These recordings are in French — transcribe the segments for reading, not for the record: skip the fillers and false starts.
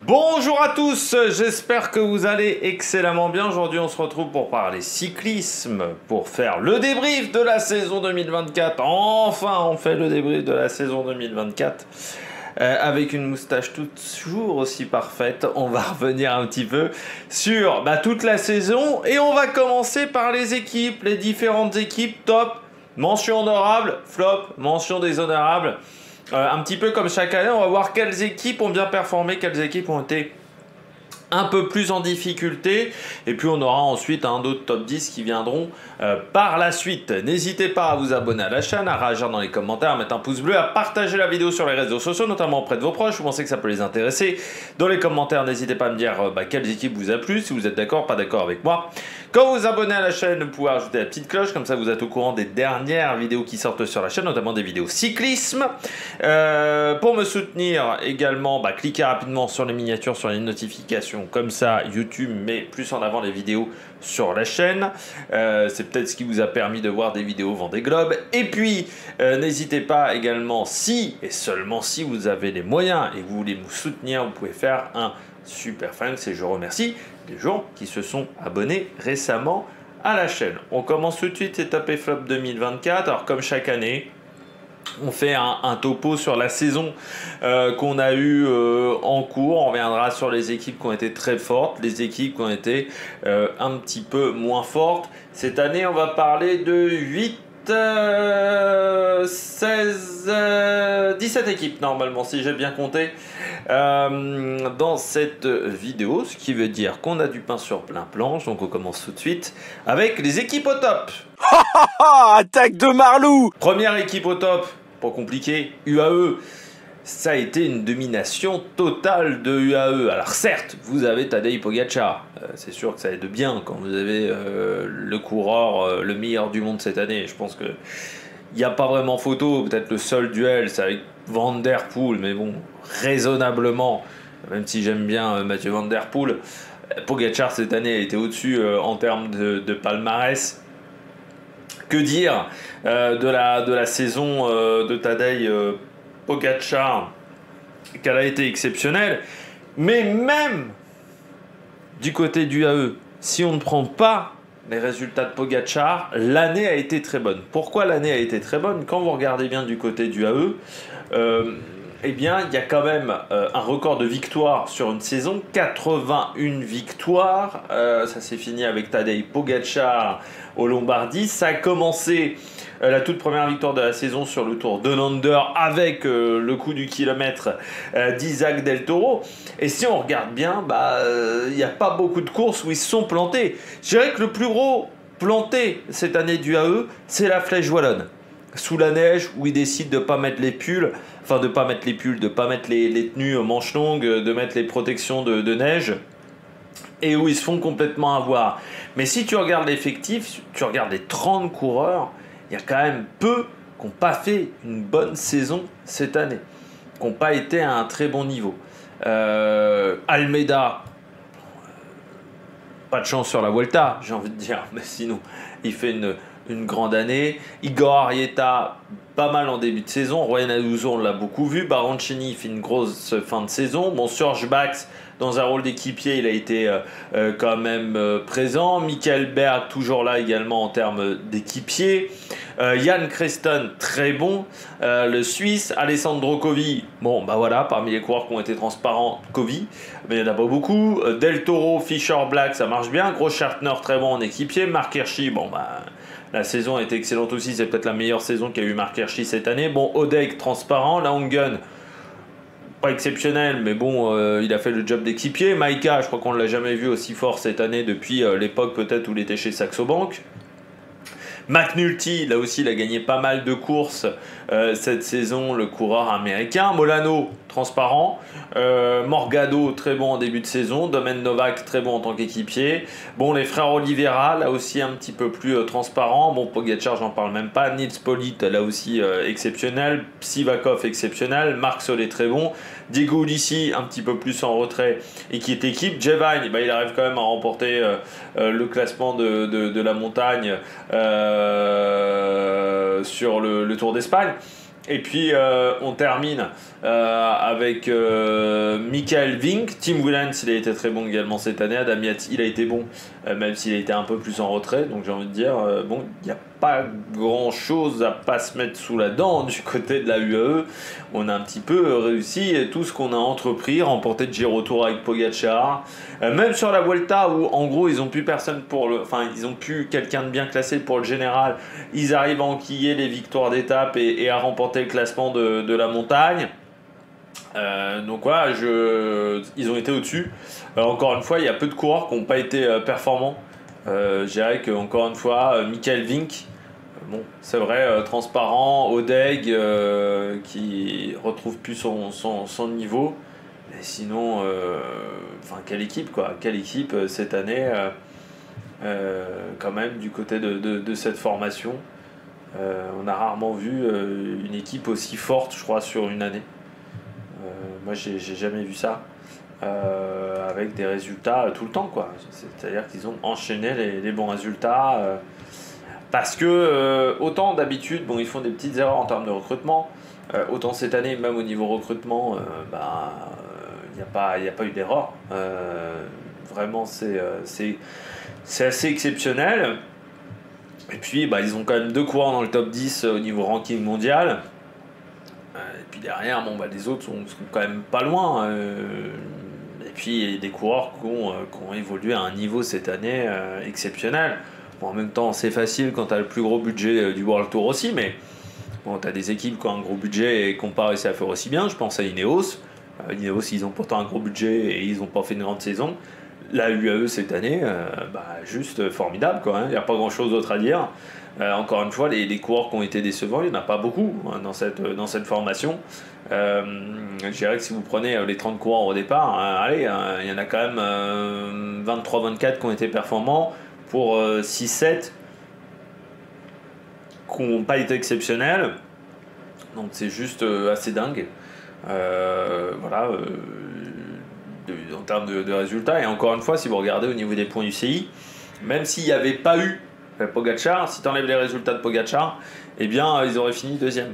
Bonjour à tous, j'espère que vous allez excellemment bien. Aujourd'hui on se retrouve pour parler cyclisme, pour faire le débrief de la saison 2024. Enfin on fait le débrief de la saison 2024. Avec une moustache toujours aussi parfaite, on va revenir un petit peu sur toute la saison. Et on va commencer par les équipes, les différentes équipes top, mention honorable, flop, mention déshonorable. Un petit peu comme chaque année, on va voir quelles équipes ont bien performé, quelles équipes ont été un peu plus en difficulté, et puis on aura ensuite d'autres top 10 qui viendront par la suite. N'hésitez pas à vous abonner à la chaîne, à réagir dans les commentaires, à mettre un pouce bleu, à partager la vidéo sur les réseaux sociaux, notamment auprès de vos proches, vous pensez que ça peut les intéresser. Dans les commentaires, n'hésitez pas à me dire quelles équipes vous a plu, si vous êtes d'accord, pas d'accord avec moi. Quand vous vous abonnez à la chaîne, vous pouvez ajouter la petite cloche, comme ça vous êtes au courant des dernières vidéos qui sortent sur la chaîne, notamment des vidéos cyclisme. Pour me soutenir également, cliquez rapidement sur les miniatures, sur les notifications, comme ça YouTube met plus en avant les vidéos sur la chaîne. C'est peut-être ce qui vous a permis de voir des vidéos Vendée Globe. Et puis, n'hésitez pas également, si et seulement si vous avez les moyens et vous voulez me soutenir, vous pouvez faire un super thanks et je remercie les gens qui se sont abonnés récemment à la chaîne. On commence tout de suite, c'est Top et Flop 2024. Alors comme chaque année, on fait un topo sur la saison qu'on a eu en cours. On reviendra sur les équipes qui ont été très fortes, les équipes qui ont été un petit peu moins fortes. Cette année, on va parler de 8, 16, 17 équipes normalement, si j'ai bien compté, dans cette vidéo. Ce qui veut dire qu'on a du pain sur plein planche. Donc on commence tout de suite avec les équipes au top. Attaque de Marlou! Première équipe au top, pas compliqué, UAE. Ça a été une domination totale de UAE. Alors certes, vous avez Tadej Pogačar. C'est sûr que ça aide bien quand vous avez le coureur le meilleur du monde cette année. Je pense que il n'y a pas vraiment photo. Peut-être le seul duel, c'est avec Van Der Poel. Mais bon, raisonnablement, même si j'aime bien Mathieu Van Der Poel, Pogačar cette année a été au-dessus en termes de palmarès. Que dire de la saison de Tadej Pogačar, qu'elle a été exceptionnelle. Mais même du côté du UAE, si on ne prend pas les résultats de Pogačar, l'année a été très bonne. Pourquoi l'année a été très bonne? Quand vous regardez bien du côté du UAE, eh bien, il y a quand même un record de victoires sur une saison, 81 victoires. Ça s'est fini avec Tadej Pogačar au Lombardie. Ça a commencé la toute première victoire de la saison sur le Tour Down Under avec le coup du kilomètre d'Isaac Del Toro. Et si on regarde bien, il n'y a pas beaucoup de courses où ils se sont plantés. Je dirais que le plus gros planté cette année du AE, c'est la Flèche Wallonne. Sous la neige, où ils décident de ne pas mettre les pulls, de pas mettre les tenues manches longues, de mettre les protections de neige, et où ils se font complètement avoir. Mais si tu regardes l'effectif, tu regardes les 30 coureurs, il y a quand même peu qui n'ont pas fait une bonne saison cette année, qui n'ont pas été à un très bon niveau. Almeida, pas de chance sur la Vuelta, j'ai envie de dire, mais sinon, il fait une grande année. Igor Arrieta, pas mal en début de saison. Ryan Ayuso, on l'a beaucoup vu. Baroncini fait une grosse fin de saison. Bon, Serge Bax, dans un rôle d'équipier, il a été quand même présent. Michael Berg, toujours là également en termes d'équipier. Jan Creston, très bon. Le Suisse, Alessandro Covi, parmi les coureurs qui ont été transparents, Covi, mais il n'y en a pas beaucoup. Del Toro, Fischer, Black, ça marche bien. Großschartner, très bon en équipier. Marc Hirschi, la saison est excellente aussi, c'est peut-être la meilleure saison qu'a eu Marc Hirschi cette année. Bon, Odek, transparent. Laungen, pas exceptionnel, mais bon, il a fait le job d'équipier. Maïka, je crois qu'on ne l'a jamais vu aussi fort cette année depuis l'époque peut-être où il était chez Saxo Bank. McNulty, là aussi, il a gagné pas mal de courses cette saison, le coureur américain. Molano, transparent. Morgado, très bon en début de saison. Domen Novak, très bon en tant qu'équipier. Bon, les frères Oliveira, là aussi un petit peu plus transparent. Bon, Pogačar, j'en parle même pas. Nils Politt, là aussi exceptionnel. Sivakov, exceptionnel. Marc Solé, très bon. Diego Ulissi, un petit peu plus en retrait et qui est équipe. Jevine, il arrive quand même à remporter le classement de la montagne sur le Tour d'Espagne. Et puis on termine avec Michael Vink. Tim Willems, il a été très bon également cette année. Adam Yates, il a été bon, même s'il a été un peu plus en retrait. Donc j'ai envie de dire, bon, il n'y a pas grand chose à pas se mettre sous la dent du côté de la UAE. On a un petit peu réussi tout ce qu'on a entrepris, remporté de Giro Tour avec Pogacar. Même sur la Vuelta où en gros ils ont plus personne pour le, enfin ils ont plus quelqu'un de bien classé pour le général. Ils arrivent à enquiller les victoires d'étape et à remporter le classement de la montagne. Donc voilà, ils ont été au-dessus. Encore une fois, il y a peu de coureurs qui n'ont pas été performants. Je dirais qu'encore une fois, Michael Vink, bon, c'est vrai, transparent, Odeg, qui retrouve plus son niveau. Mais sinon, quelle équipe quoi, quelle équipe cette année, quand même, du côté de cette formation. On a rarement vu une équipe aussi forte, je crois, sur une année. Moi, j'ai jamais vu ça. Avec des résultats tout le temps, quoi. C'est-à-dire qu'ils ont enchaîné les bons résultats. Parce que, autant d'habitude, bon, ils font des petites erreurs en termes de recrutement. Autant cette année, même au niveau recrutement, il n'y a pas eu d'erreur. Vraiment, c'est assez exceptionnel. Et puis, ils ont quand même 2 coureurs dans le top 10 au niveau ranking mondial. Et puis derrière, les autres sont quand même pas loin. Et puis, il y a des coureurs qui ont évolué à un niveau cette année exceptionnel. Bon, en même temps, c'est facile quand tu as le plus gros budget du World Tour aussi, mais bon, tu as des équipes qui ont un gros budget et qui n'ont pas réussi à faire aussi bien. Je pense à Ineos. Ineos, ils ont pourtant un gros budget et ils n'ont pas fait une grande saison. La UAE cette année, juste formidable, quoi. Il n'y a pas grand-chose d'autre à dire. Encore une fois, les coureurs qui ont été décevants, il n'y en a pas beaucoup dans cette formation. Je dirais que si vous prenez les 30 coureurs au départ, il y en a quand même 23-24 qui ont été performants pour 6-7 qui n'ont pas été exceptionnels. Donc c'est juste assez dingue. En termes de résultats. Et encore une fois, si vous regardez au niveau des points UCI, même s'il n'y avait pas eu Pogacar, si tu enlèves les résultats de Pogacar, eh bien, ils auraient fini 2e.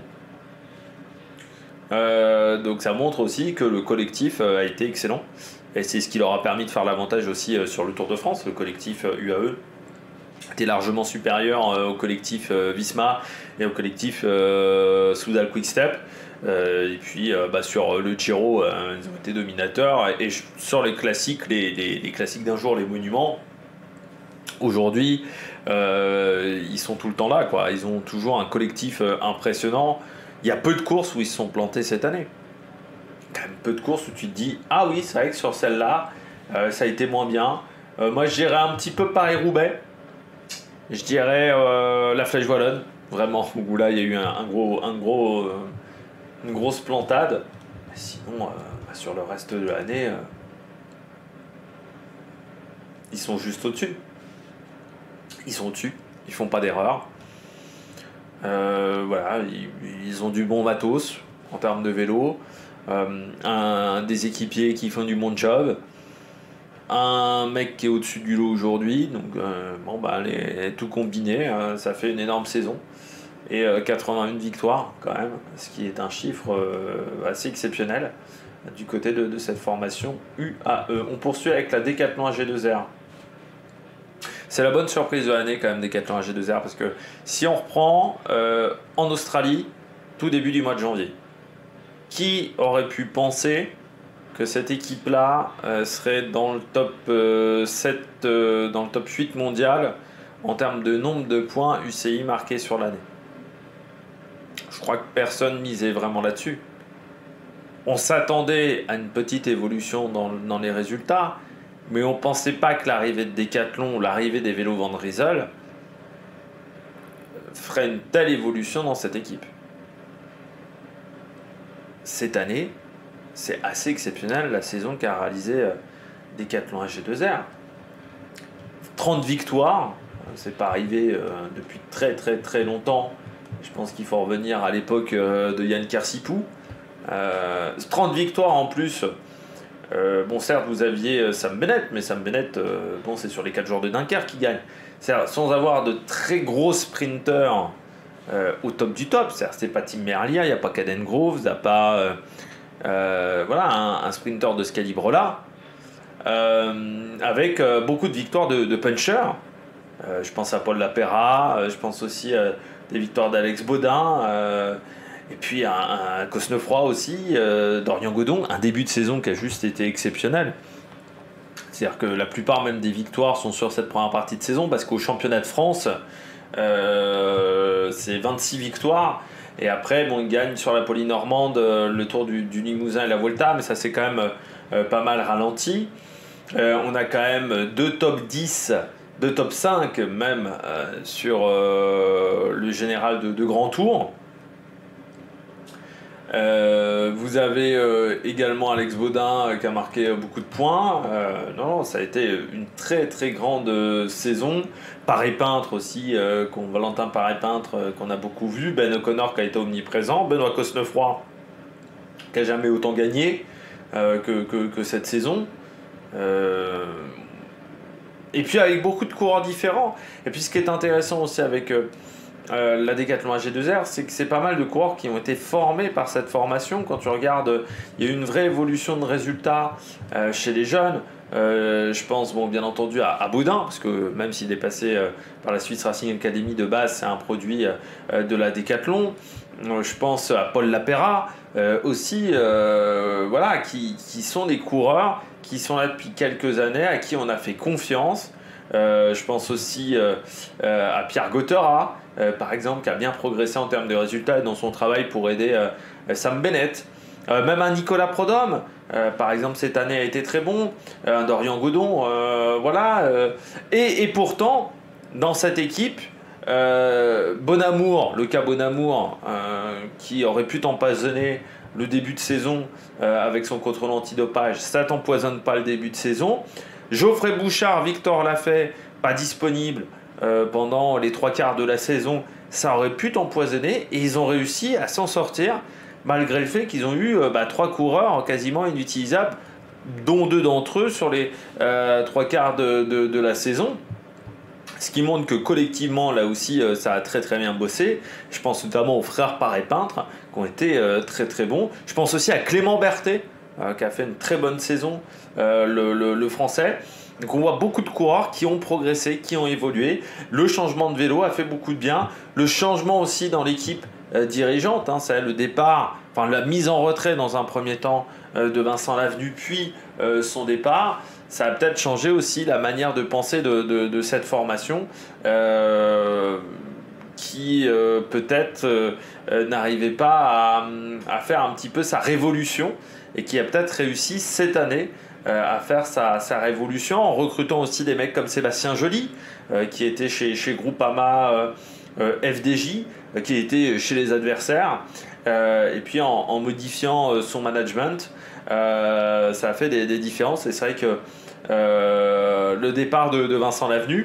Donc ça montre aussi que le collectif a été excellent. Et c'est ce qui leur a permis de faire l'avantage aussi sur le Tour de France. Le collectif UAE était largement supérieur au collectif Visma et au collectif Soudal Quick-Step. Et puis sur le Giro, ils ont été dominateurs. Et sur les classiques, les classiques d'un jour, les monuments, aujourd'hui, ils sont tout le temps là, quoi. Ils ont toujours un collectif impressionnant. Il y a peu de courses où ils se sont plantés cette année. Quand même peu de courses où tu te dis ah oui, c'est vrai que sur celle-là, ça a été moins bien. Moi, je dirais un petit peu Paris-Roubaix. Je dirais la Flèche Wallonne, vraiment, où là, il y a eu une grosse plantade. Sinon, sur le reste de l'année, ils sont juste au-dessus. Ils sont au-dessus, ils font pas d'erreur. Ils ont du bon matos en termes de vélo, des équipiers qui font du bon job, un mec qui est au-dessus du lot aujourd'hui, donc tout combiné, ça fait une énorme saison. Et 81 victoires quand même, ce qui est un chiffre assez exceptionnel du côté de cette formation UAE. On poursuit avec la Decathlon AG2R. C'est la bonne surprise de l'année quand même, Decathlon AG2R, parce que si on reprend en Australie, tout début du mois de janvier, qui aurait pu penser que cette équipe-là serait dans le top 7, dans le top 8 mondial en termes de nombre de points UCI marqués sur l'année? Je crois que personne misait vraiment là-dessus. On s'attendait à une petite évolution dans les résultats, mais on ne pensait pas que l'arrivée de Decathlon ou l'arrivée des vélos Van Rysel ferait une telle évolution dans cette équipe. Cette année, c'est assez exceptionnel la saison qu'a réalisée Decathlon AG2R. 30 victoires, c'est pas arrivé depuis très très très longtemps. Je pense qu'il faut revenir à l'époque de Yann Kersipou. 30 victoires en plus. Certes, vous aviez Sam Bennett, mais Sam Bennett, c'est sur les 4 jours de Dunkerque qu'il gagne. C'est-à-dire, sans avoir de très gros sprinteurs au top du top. C'est-à-dire, c'est pas Tim Merlier, il n'y a pas Caden Groves, il n'y a pas voilà, un sprinter de ce calibre-là, avec beaucoup de victoires de puncher. Je pense à Paul Lapera, je pense aussi à des victoires d'Alex Baudin, et puis un Cosnefroy aussi, Dorian Godon, un début de saison qui a juste été exceptionnel. C'est-à-dire que la plupart même des victoires sont sur cette première partie de saison, parce qu'au championnat de France, c'est 26 victoires, et après bon, ils gagnent sur la Polynormande le Tour du Limousin et la Volta, mais ça c'est quand même pas mal ralenti. On a quand même 2 top 10, 2 top 5 même sur le général de Grand Tour. Vous avez également Alex Baudin qui a marqué beaucoup de points. Non, ça a été une très très grande saison. Paré-Peintre aussi, Valentin Paré-Peintre qu'on a beaucoup vu. Ben O'Connor qui a été omniprésent. Benoît Cosnefroy qui a jamais autant gagné que cette saison. Et puis avec beaucoup de coureurs différents. Et puis ce qui est intéressant aussi avec la Décathlon AG2R, c'est que c'est pas mal de coureurs qui ont été formés par cette formation. Quand tu regardes, il y a eu une vraie évolution de résultats chez les jeunes. Je pense bien entendu à Baudin, parce que même s'il est passé par la Swiss Racing Academy de base, c'est un produit de la Décathlon. Je pense à Paul Lapera aussi, voilà, qui sont des coureurs qui sont là depuis quelques années, à qui on a fait confiance. Je pense aussi à Pierre Gauthera, par exemple, qui a bien progressé en termes de résultats et dans son travail pour aider Sam Bennett. Même un Nicolas Prodhomme, par exemple, cette année a été très bon. Un Dorian Godon, voilà. Et pourtant, dans cette équipe, Bonamour, le cas Bonamour, qui aurait pu t'empoisonner le début de saison avec son contrôle antidopage, ça t'empoisonne pas le début de saison. Geoffrey Bouchard, Victor Lafay, pas disponible pendant les 3/4 de la saison, ça aurait pu t'empoisonner, et ils ont réussi à s'en sortir malgré le fait qu'ils ont eu 3 coureurs quasiment inutilisables, dont 2 d'entre eux sur les 3/4 de la saison. Ce qui montre que collectivement, là aussi, ça a très très bien bossé. Je pense notamment aux frères Paré-Peintre, qui ont été très très bons. Je pense aussi à Clément Berthet, qui a fait une très bonne saison, le français. Donc on voit beaucoup de coureurs qui ont progressé, qui ont évolué. Le changement de vélo a fait beaucoup de bien. Le changement aussi dans l'équipe dirigeante, c'est le départ, enfin la mise en retrait dans un premier temps de Vincent Lavenu, puis son départ. Ça a peut-être changé aussi la manière de penser de cette formation qui peut-être n'arrivait pas à faire un petit peu sa révolution, et qui a peut-être réussi cette année à faire sa révolution en recrutant aussi des mecs comme Sébastien Joly qui était chez Groupama FDJ, qui était chez les adversaires, et puis en modifiant son management, ça a fait des différences. Et c'est vrai que le départ de Vincent Lavenu,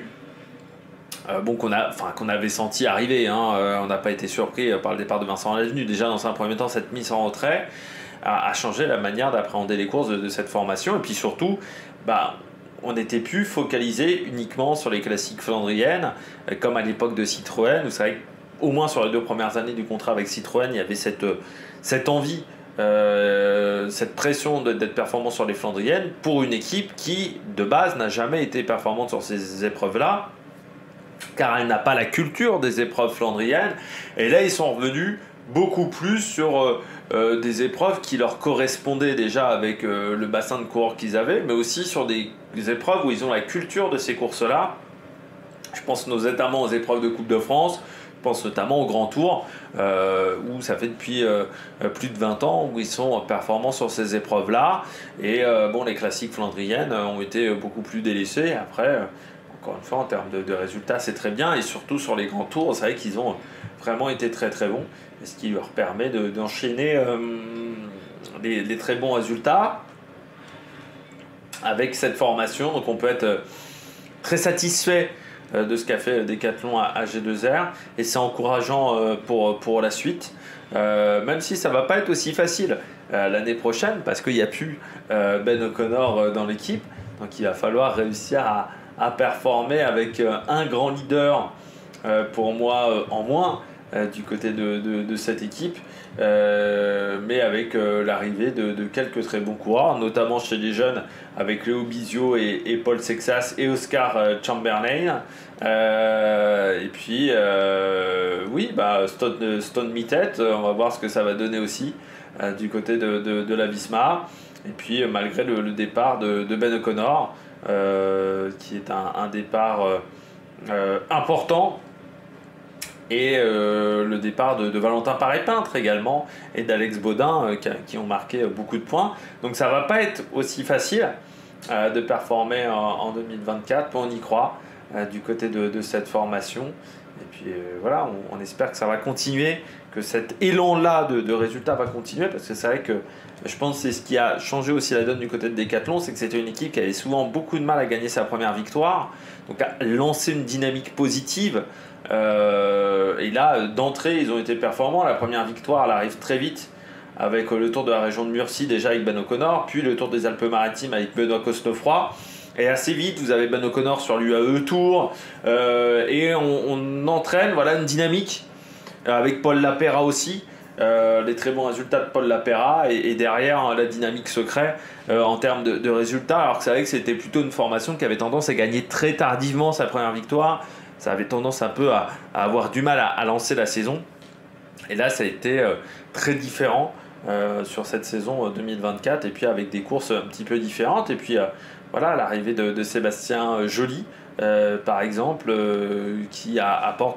qu'on avait senti arriver, on n'a pas été surpris par le départ de Vincent Lavenu. Déjà dans un premier temps, cette mise en retrait a changé la manière d'appréhender les courses de cette formation, et puis surtout on n'était plus focalisé uniquement sur les classiques flandriennes comme à l'époque de Citroën. Vous savez, au moins sur les 2 premières années du contrat avec Citroën, il y avait cette envie, cette pression d'être performant sur les flandriennes pour une équipe qui de base n'a jamais été performante sur ces épreuves-là, car elle n'a pas la culture des épreuves flandriennes. Et là ils sont revenus beaucoup plus sur des épreuves qui leur correspondaient déjà avec le bassin de coureurs qu'ils avaient, mais aussi sur des épreuves où ils ont la culture de ces courses-là. Je pense notamment aux épreuves de Coupe de France, je pense notamment au Grand Tour, où ça fait depuis plus de 20 ans où ils sont performants sur ces épreuves-là. Et les classiques flandriennes ont été beaucoup plus délaissés. Après, encore une fois, en termes de résultats, c'est très bien. Et surtout sur les Grands Tours, c'est vrai qu'ils ont vraiment été très très bons, ce qui leur permet d'enchaîner des très bons résultats avec cette formation. Donc on peut être très satisfait de ce qu'a fait Décathlon à AG2R, et c'est encourageant pour la suite, même si ça ne va pas être aussi facile l'année prochaine, parce qu'il n'y a plus Ben O'Connor dans l'équipe. Donc il va falloir réussir à performer avec un grand leader, pour moi en moins, du côté de cette équipe, mais avec l'arrivée de quelques très bons coureurs, notamment chez les jeunes avec Léo Bizio et Paul Sexas et Oscar Chamberlain. Et puis oui, Stone Mittet, on va voir ce que ça va donner aussi du côté de la Visma. Et puis malgré le départ de Ben O'Connor, qui est un départ important, et le départ de Valentin Paré-Peintre également, et d'Alex Baudin, qui ont marqué beaucoup de points. Donc ça va pas être aussi facile de performer en 2024, on y croit, du côté de cette formation. Et puis voilà, on espère que ça va continuer, que cet élan-là de résultats va continuer, parce que c'est vrai que je pense que c'est ce qui a changé aussi la donne du côté de Decathlon, c'est que c'était une équipe qui avait souvent beaucoup de mal à gagner sa première victoire, donc à lancer une dynamique positive. Et là, d'entrée, ils ont été performants. La première victoire, elle arrive très vite, avec le Tour de la région de Murcie déjà avec Ben O'Connor, puis le Tour des Alpes-Maritimes avec Benoît Cosnefroy. Et assez vite, vous avez Ben O'Connor sur l'UAE Tour, et on entraîne une dynamique avec Paul Lapera aussi. Les très bons résultats de Paul Lapera, et derrière la dynamique se crée en termes de résultats, alors que c'est vrai que c'était plutôt une formation qui avait tendance à gagner très tardivement sa première victoire. Ça avait tendance un peu à avoir du mal à lancer la saison, et là ça a été très différent sur cette saison 2024, et puis avec des courses un petit peu différentes. Et puis l'arrivée de Sébastien Joly par exemple, qui apporte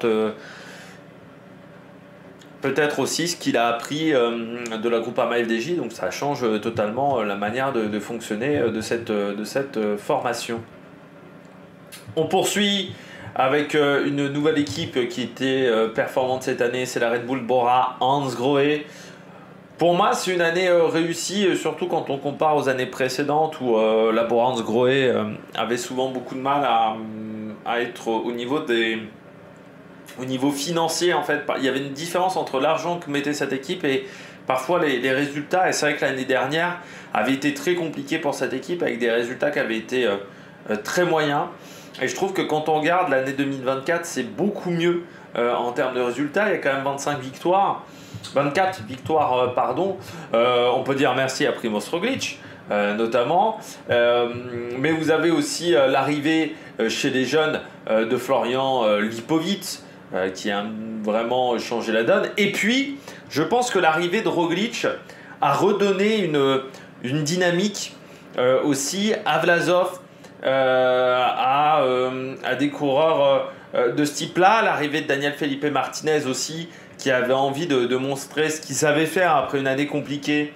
peut-être aussi ce qu'il a appris de la Groupama FDJ, donc ça change totalement la manière de fonctionner de cette formation. On poursuit avec une nouvelle équipe qui était performante cette année, c'est la Red Bull Bora Hansgrohe. Pour moi, c'est une année réussie, surtout quand on compare aux années précédentes où la Bora Hansgrohe avait souvent beaucoup de mal à être au niveau financier. En fait, il y avait une différence entre l'argent que mettait cette équipe et parfois les résultats. Et c'est vrai que l'année dernière avait été très compliquée pour cette équipe, avec des résultats qui avaient été très moyens. Et je trouve que quand on regarde l'année 2024, c'est beaucoup mieux en termes de résultats. Il y a quand même 24 victoires, pardon. On peut dire merci à Primož Roglič, notamment. Mais vous avez aussi l'arrivée chez les jeunes de Florian Lipovic, qui a vraiment changé la donne. Et puis, je pense que l'arrivée de Roglič a redonné une dynamique aussi à Vlasov, à des coureurs de ce type-là. L'arrivée de Daniel Felipe Martinez aussi, qui avait envie de montrer ce qu'il savait faire après une année compliquée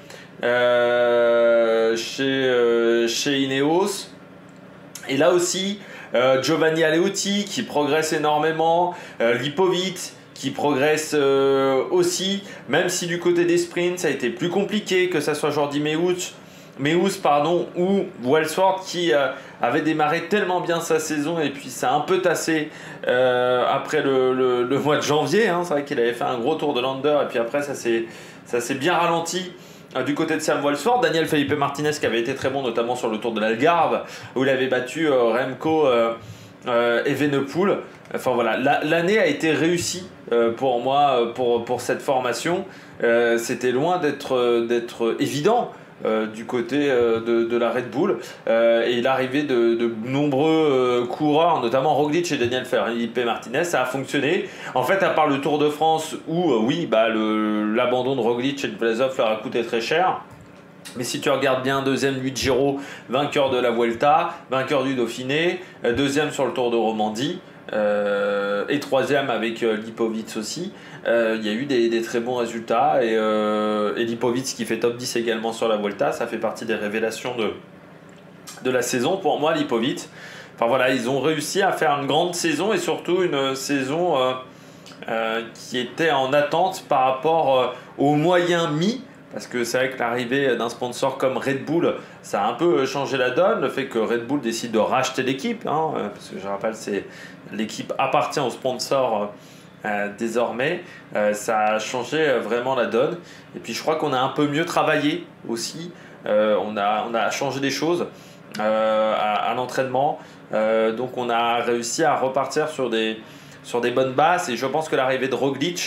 chez Ineos. Et là aussi, Giovanni Aleotti qui progresse énormément, Lipovic qui progresse aussi, même si du côté des sprints ça a été plus compliqué, que ça soit Jordi Meus ou Welsford, qui avait démarré tellement bien sa saison et puis ça a un peu tassé après le mois de janvier, hein. C'est vrai qu'il avait fait un gros tour de Lander et puis après ça s'est bien ralenti du côté de Sam Welsford. Daniel Felipe Martinez qui avait été très bon, notamment sur le Tour de l'Algarve où il avait battu Remco Evenepoel. Enfin voilà, l'année a été réussie pour moi, pour cette formation. C'était loin d'être évident du côté de la Red Bull, et l'arrivée de nombreux coureurs, notamment Roglič et Daniel Felipe Martinez, ça a fonctionné. En fait, à part le Tour de France où l'abandon de Roglič et de Vlasov leur a coûté très cher. Mais si tu regardes bien, deuxième lui de Giro, vainqueur de la Vuelta, vainqueur du Dauphiné, deuxième sur le Tour de Romandie, et troisième avec Lipovic aussi. Il y a eu des très bons résultats, et Lipovic qui fait top 10 également sur la Vuelta, ça fait partie des révélations de la saison pour moi, Lipovic. Enfin voilà, ils ont réussi à faire une grande saison, et surtout une saison qui était en attente par rapport aux moyens mis. Parce que c'est vrai que l'arrivée d'un sponsor comme Red Bull, ça a un peu changé la donne. Le fait que Red Bull décide de racheter l'équipe, hein, parce que je rappelle, l'équipe appartient au sponsor désormais, ça a changé vraiment la donne. Et puis je crois qu'on a un peu mieux travaillé aussi. On a changé des choses à l'entraînement. Donc on a réussi à repartir sur des bonnes bases. Et je pense que l'arrivée de Roglič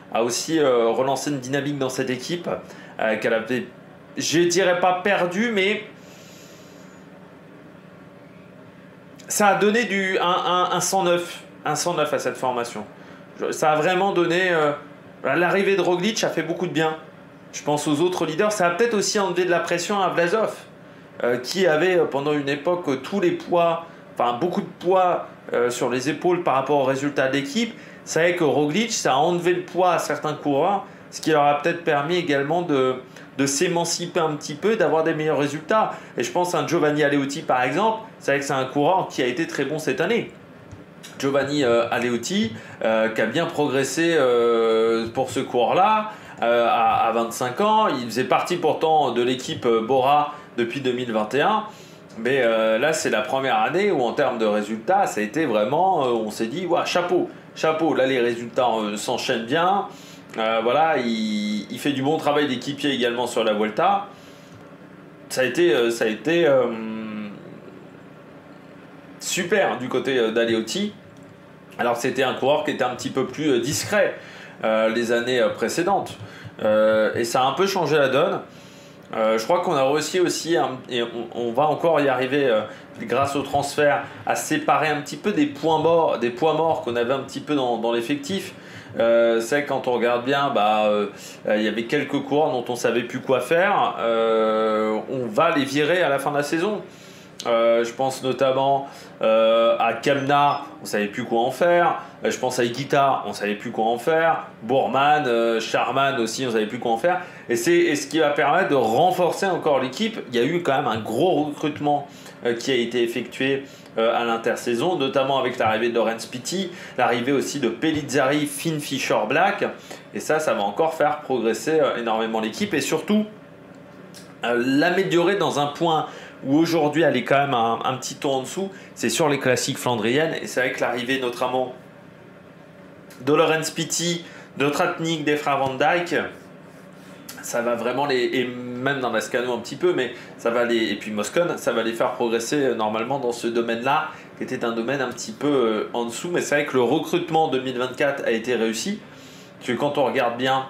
a aussi relancé une dynamique dans cette équipe qu'elle avait, je dirais pas perdu, mais ça a donné un 109 à cette formation. Ça a vraiment donné l'arrivée de Roglic a fait beaucoup de bien. Je pense aux autres leaders, ça a peut-être aussi enlevé de la pression à Vlasov, qui avait pendant une époque tous les poids, enfin beaucoup de poids sur les épaules par rapport aux résultats de l'équipe. C'est vrai que Roglic, ça a enlevé le poids à certains coureurs, ce qui leur a peut-être permis également de s'émanciper un petit peu, d'avoir des meilleurs résultats. Et je pense à un Giovanni Aleotti par exemple, c'est vrai que c'est un coureur qui a été très bon cette année. Giovanni Aleotti, qui a bien progressé pour ce coureur-là, à 25 ans. Il faisait partie pourtant de l'équipe Bora depuis 2021. Mais là, c'est la première année où, en termes de résultats, ça a été vraiment. On s'est dit, ouais, chapeau. Là, les résultats s'enchaînent bien. Voilà, il fait du bon travail d'équipier également sur la Vuelta. Ça a été super du côté d'Aleotti. Alors, c'était un coureur qui était un petit peu plus discret les années précédentes. Et ça a un peu changé la donne. Je crois qu'on a réussi aussi, et on va encore y arriver grâce au transfert, à séparer un petit peu des points morts qu'on avait un petit peu dans l'effectif. C'est vrai que quand on regarde bien, il y avait quelques coureurs dont on ne savait plus quoi faire. On va les virer à la fin de la saison. Je pense notamment à Kamna, on ne savait plus quoi en faire. Je pense à Higuita, on ne savait plus quoi en faire. Bourman, Charman aussi, on ne savait plus quoi en faire. Et c'est ce qui va permettre de renforcer encore l'équipe. Il y a eu quand même un gros recrutement qui a été effectué à l'intersaison, notamment avec l'arrivée de Laurens Pitty, l'arrivée aussi de Pellizzari, Finn Fisher Black. Et ça va encore faire progresser énormément l'équipe et surtout l'améliorer dans un point où aujourd'hui elle est quand même un petit tour en dessous, c'est sur les classiques flandriennes. Et c'est vrai que l'arrivée notamment de Laurens Pitty, de Tratnik, des frères Van Dijk, ça va vraiment et même dans Lascano un petit peu, mais ça va et puis Moscon, ça va les faire progresser normalement dans ce domaine-là, qui était un domaine un petit peu en dessous. Mais c'est vrai que le recrutement 2024 a été réussi, parce que quand on regarde bien,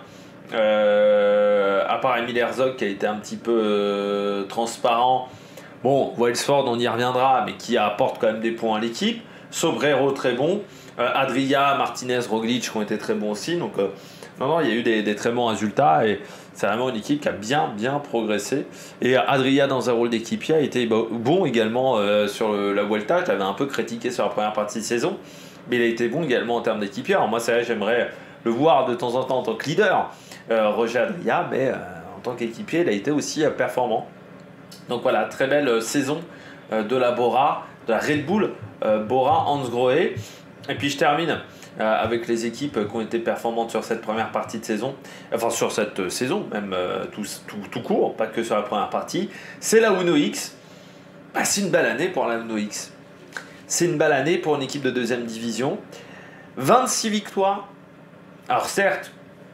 à part Emile Herzog qui a été un petit peu transparent, bon, Welsford on y reviendra, mais qui apporte quand même des points à l'équipe. Sobrero très bon, Adria, Martinez, Roglic qui ont été très bons aussi. Donc non, il y a eu des très bons résultats et c'est vraiment une équipe qui a bien progressé. Et Adria dans un rôle d'équipier a été bon également sur la Vuelta. Je l'avais un peu critiqué sur la première partie de saison, mais il a été bon également en termes d'équipier. Alors moi c'est vrai, j'aimerais le voir de temps en temps en tant que leader, Roger Adria, mais en tant qu'équipier il a été aussi performant. Donc voilà, très belle saison de la Bora, de la Red Bull Bora Hansgrohe. Et puis je termine avec les équipes qui ont été performantes sur cette première partie de saison, enfin sur cette saison, même tout court, pas que sur la première partie. C'est la Uno X. C'est une belle année pour la Uno X. C'est une belle année pour une équipe de deuxième division. 26 victoires. Alors certes,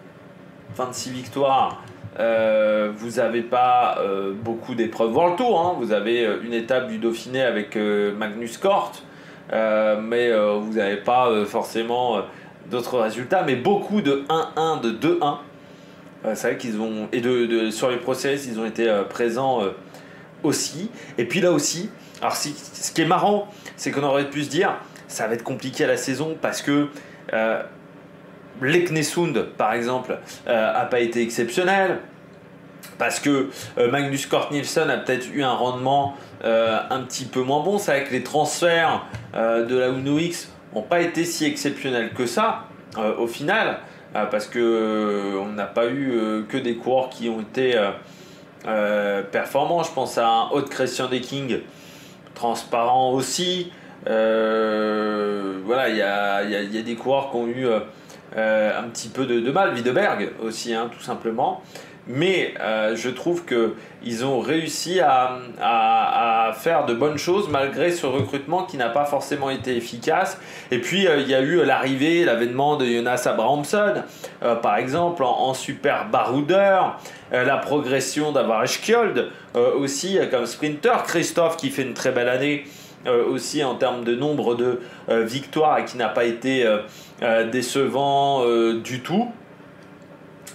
26 victoires, vous n'avez pas beaucoup d'épreuves World Tour, hein. Vous avez une étape du Dauphiné avec Magnus Cort, mais vous n'avez pas forcément d'autres résultats, mais beaucoup de 1-1, de 2-1. C'est vrai qu'ils ont, et sur les process, ils ont été présents aussi. Et puis là aussi, alors ce qui est marrant, c'est qu'on aurait pu se dire, ça va être compliqué à la saison parce que Leknesund, par exemple, n'a pas été exceptionnel. Parce que Magnus Cort Nielsen a peut-être eu un rendement un petit peu moins bon. C'est vrai que les transferts de la Uno X n'ont pas été si exceptionnels que ça, au final. Parce qu'on n'a pas eu que des coureurs qui ont été performants. Je pense à un Aude Christian Deking, transparent aussi. Voilà, il y a des coureurs qui ont eu un petit peu de mal, Widerberg aussi, hein, tout simplement. Mais je trouve qu'ils ont réussi à faire de bonnes choses malgré ce recrutement qui n'a pas forcément été efficace. Et puis il y a eu l'avènement de Jonas Abrahamsson, par exemple, en super baroudeur, la progression d'Avar Skjold aussi comme sprinter, Christophe qui fait une très belle année aussi en termes de nombre de victoires et qui n'a pas été décevant du tout.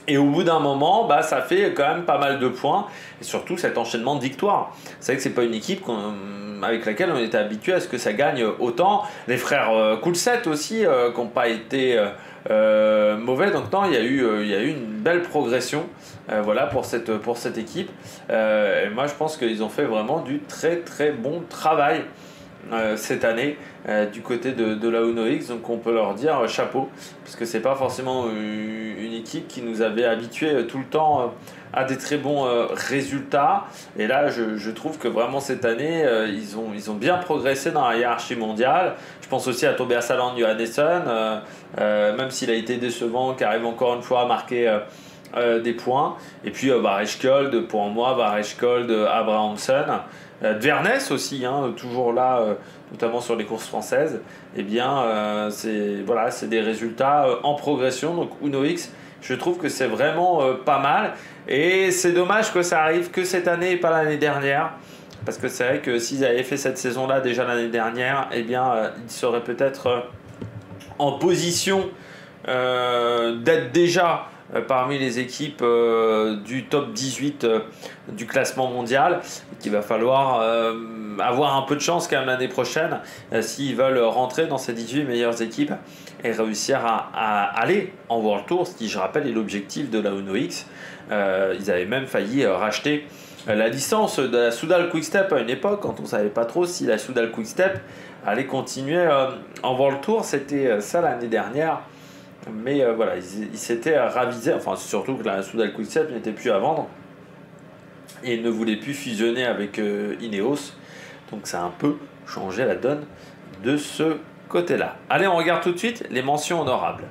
Et au bout d'un moment, bah, ça fait quand même pas mal de points. Et surtout cet enchaînement de victoires. C'est vrai que c'est pas une équipe avec laquelle on était habitué à ce que ça gagne autant. Les frères Coulset aussi, qui n'ont pas été mauvais. Donc non, il y a eu une belle progression voilà, pour cette équipe. Et moi, je pense qu'ils ont fait vraiment du très très bon travail cette année du côté de la Uno X, donc on peut leur dire chapeau, parce que c'est pas forcément une équipe qui nous avait habitués tout le temps à des très bons résultats, et là je trouve que vraiment cette année ils ont bien progressé dans la hiérarchie mondiale. Je pense aussi à Tobias Aland Johannesson, même s'il a été décevant, qui arrive encore une fois à marquer des points, et puis Bareshkold, pour moi, Bareshkold, Abrahamson, Dvernes aussi, hein, toujours là, notamment sur les courses françaises. Eh bien, c'est des résultats en progression. Donc Uno X, je trouve que c'est vraiment pas mal. Et c'est dommage que ça arrive que cette année et pas l'année dernière. Parce que c'est vrai que s'ils avaient fait cette saison-là déjà l'année dernière, eh bien, ils seraient peut-être en position d'être déjà parmi les équipes du top 18 du classement mondial, qu'il va falloir avoir un peu de chance quand même l'année prochaine s'ils veulent rentrer dans ces 18 meilleures équipes et réussir à aller en World Tour, ce qui, je rappelle, est l'objectif de la Uno X. Ils avaient même failli racheter la licence de la Soudal Quick-Step à une époque, quand on ne savait pas trop si la Soudal Quick-Step allait continuer en World Tour. C'était ça l'année dernière. Mais voilà, ils s'étaient ravisés, enfin surtout que la Soudal Quick-Step n'était plus à vendre et ne voulait plus fusionner avec Ineos, donc ça a un peu changé la donne de ce côté-là. Allez, on regarde tout de suite les mentions honorables.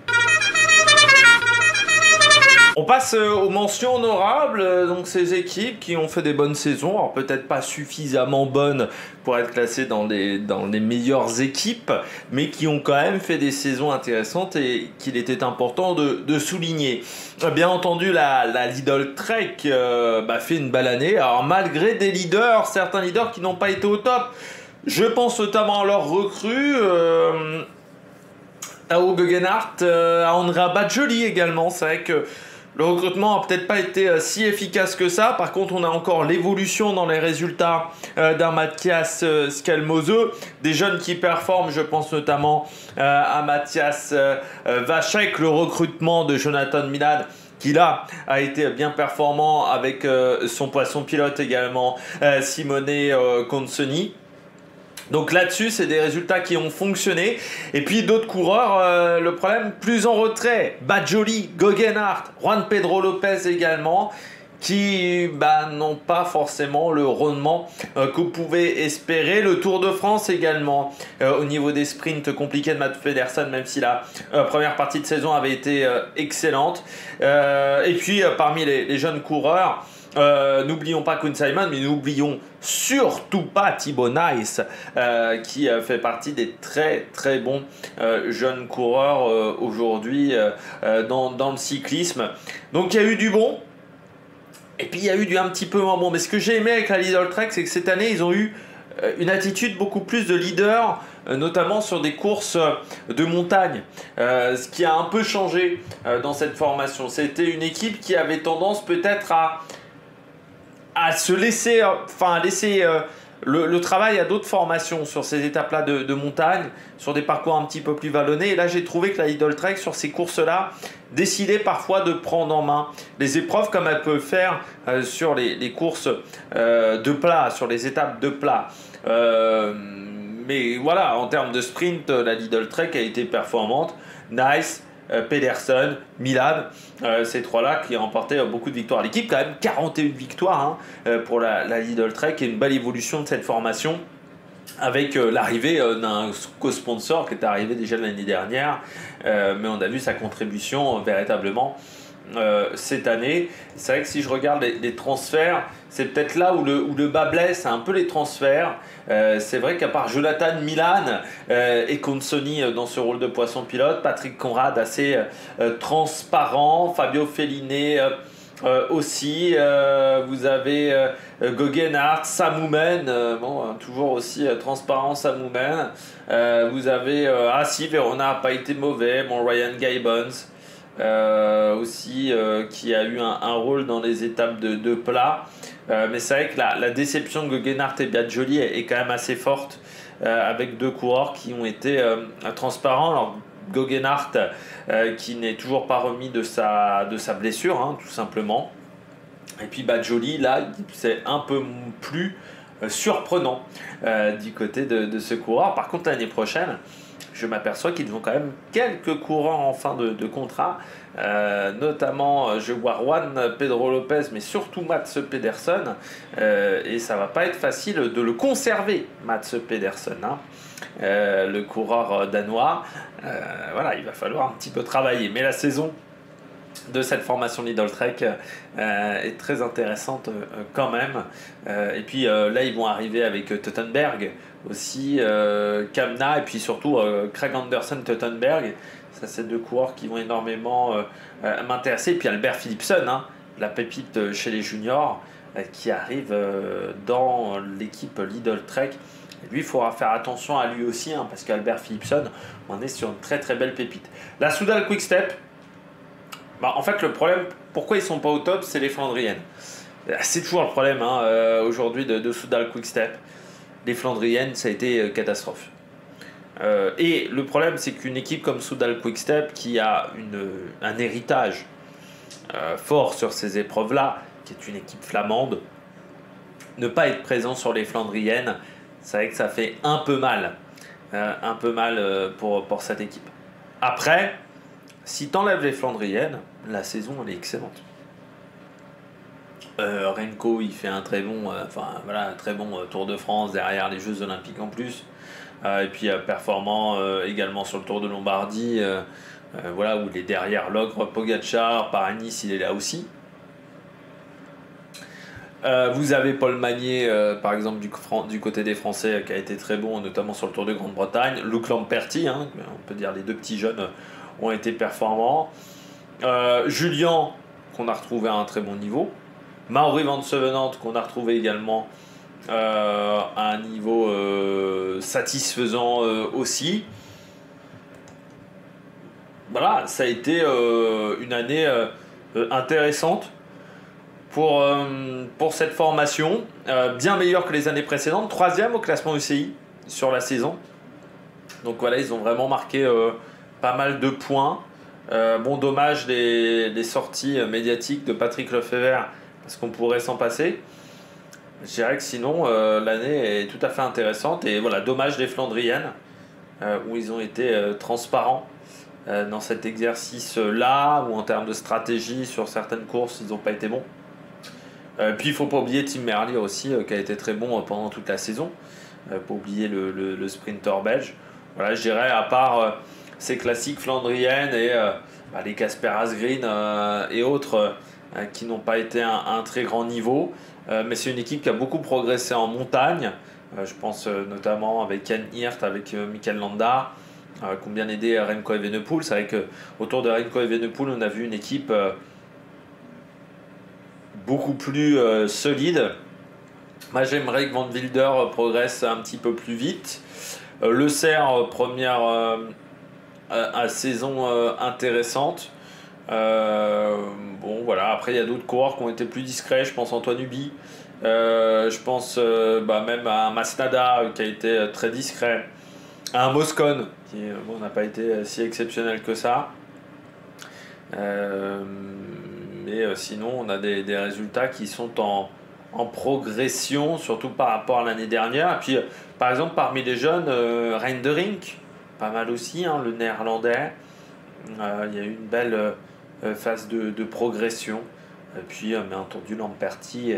On passe aux mentions honorables, donc ces équipes qui ont fait des bonnes saisons, alors peut-être pas suffisamment bonnes pour être classées dans les meilleures équipes, mais qui ont quand même fait des saisons intéressantes et qu'il était important de souligner. Bien entendu, la Lidl Trek fait une belle année, alors malgré des leaders, certains leaders qui n'ont pas été au top. Je pense notamment à leurs recrues, à Hugo Genhardt, à Andrea Badjoli également. C'est vrai que le recrutement n'a peut-être pas été si efficace que ça. Par contre, on a encore l'évolution dans les résultats d'un Matthias Skelmose, des jeunes qui performent. Je pense notamment à Matthias Vachek, le recrutement de Jonathan Milad, qui là a été bien performant avec son poisson pilote également, Simone Consoni. Donc là-dessus, c'est des résultats qui ont fonctionné. Et puis d'autres coureurs, le problème, plus en retrait. Badjoli, Goggenhardt, Juan Pedro Lopez également, qui n'ont pas forcément le rendement que vous pouvez espérer. Le Tour de France également, au niveau des sprints compliqués de Matt Pedersen, même si la première partie de saison avait été excellente. Et puis parmi les jeunes coureurs, n'oublions pas Koen Simon, mais n'oublions surtout pas Thibaut Nice, qui fait partie des très très bons jeunes coureurs aujourd'hui dans le cyclisme. Donc il y a eu du bon, et puis il y a eu du un petit peu moins bon. Mais ce que j'ai aimé avec la Lidl Trek, c'est que cette année ils ont eu une attitude beaucoup plus de leader, notamment sur des courses de montagne, ce qui a un peu changé dans cette formation. C'était une équipe qui avait tendance peut-être à se laisser, le travail à d'autres formations sur ces étapes-là de montagne, sur des parcours un petit peu plus vallonnés. Et là, j'ai trouvé que la Lidl Trek, sur ces courses-là, décidait parfois de prendre en main les épreuves comme elle peut faire sur les courses de plat, sur les étapes de plat. Mais voilà, en termes de sprint, la Lidl Trek a été performante. Nice, Pedersen, Milad, ces trois-là qui ont remporté beaucoup de victoires. L'équipe, quand même, 41 victoires pour la Lidl Trek, et une belle évolution de cette formation avec l'arrivée d'un co-sponsor qui est arrivé déjà l'année dernière, mais on a vu sa contribution véritablement cette année. C'est vrai que si je regarde les transferts, c'est peut-être là où le bas blesse, un peu les transferts. C'est vrai qu'à part Jonathan Milan et Consoni dans ce rôle de poisson pilote, Patrick Conrad assez transparent, Fabio Felline aussi, vous avez Goggenhardt, Samoumen, toujours aussi transparent Samoumen. Vous avez Verona n'a pas été mauvais, Ryan Gibbons. aussi qui a eu un rôle dans les étapes de plat. Mais c'est vrai que la déception de Guggenhardt et Biaggioli est quand même assez forte, avec deux coureurs qui ont été transparents. Alors, Guggenhardt qui n'est toujours pas remis de sa blessure, hein, tout simplement. Et puis Biaggioli, là, c'est un peu plus surprenant du côté de ce coureur. Par contre, l'année prochaine, je m'aperçois qu'ils ont quand même quelques courants en fin de contrat, notamment je vois Juan Pedro Lopez, mais surtout Mats Pedersen, et ça va pas être facile de le conserver, Mats Pedersen, hein, le coureur danois. Voilà, il va falloir un petit peu travailler, mais la saison de cette formation Lidl Trek est très intéressante quand même. Et puis là, ils vont arriver avec Teutenberg aussi, Kamna, et puis surtout Craig Anderson, Teutenberg. Ça, c'est deux coureurs qui vont énormément m'intéresser. Et puis Albert Philipsen, hein, la pépite chez les juniors, qui arrive dans l'équipe Lidl Trek. Et lui, il faudra faire attention à lui aussi, hein, parce qu'Albert Philipsen, on est sur une très très belle pépite. La Soudal Quick Step. Bah, en fait, le problème, pourquoi ils ne sont pas au top, c'est les Flandriennes. C'est toujours le problème hein, aujourd'hui de Soudal Quick Step. Les Flandriennes, ça a été catastrophe. Et le problème, c'est qu'une équipe comme Soudal Quick Step, qui a un héritage fort sur ces épreuves-là, qui est une équipe flamande, ne pas être présent sur les Flandriennes, c'est vrai que ça fait un peu mal. Pour cette équipe. Après, si tu enlèves les Flandriennes, la saison elle est excellente. Renko il fait un très bon, très bon Tour de France derrière les Jeux Olympiques en plus. Et puis performant également sur le Tour de Lombardie, voilà, où il est derrière l'ogre Pogacar, Paris-Nice il est là aussi. Vous avez Paul Magnier, par exemple, du côté des Français, qui a été très bon, notamment sur le Tour de Grande-Bretagne. Luc Lamperti, hein, on peut dire les deux petits jeunes ont été performants. Julien, qu'on a retrouvé à un très bon niveau. Maury Van Sevenant, qu'on a retrouvé également à un niveau satisfaisant aussi. Voilà, ça a été une année intéressante pour cette formation, bien meilleure que les années précédentes, 3e au classement UCI sur la saison. Donc voilà, ils ont vraiment marqué pas mal de points. Bon, dommage les sorties médiatiques de Patrick Lefebvre, parce qu'on pourrait s'en passer. Je dirais que sinon, l'année est tout à fait intéressante. Et voilà, dommage les Flandriennes, où ils ont été transparents dans cet exercice-là, ou en termes de stratégie sur certaines courses, ils n'ont pas été bons. Puis il ne faut pas oublier Tim Merlier aussi, qui a été très bon pendant toute la saison. Pas oublier le sprinter belge. Voilà, je dirais, à part ces classiques flandriennes et les Casper Asgreen et autres qui n'ont pas été à un très grand niveau. Mais c'est une équipe qui a beaucoup progressé en montagne. Je pense notamment avec Ken Hirt, avec Mikel Landa, qui ont bien aidé Remco Evenepoel. C'est vrai qu'autour de Remco Evenepoel, on a vu une équipe beaucoup plus solide. Moi, j'aimerais que Van Wilder progresse un petit peu plus vite. Le Serre, première saison intéressante. Bon, voilà. Après, il y a d'autres coureurs qui ont été plus discrets. Je pense à Antoine Ubi. Je pense même à un Masnada qui a été très discret. À un Moscon qui n'a pas été si exceptionnel que ça. Mais sinon, on a des résultats qui sont en progression, surtout par rapport à l'année dernière. Et puis, par exemple, parmi les jeunes, Reindering, pas mal aussi, hein, le néerlandais. Il y a eu une belle phase de progression. Et puis, bien entendu, Lamperti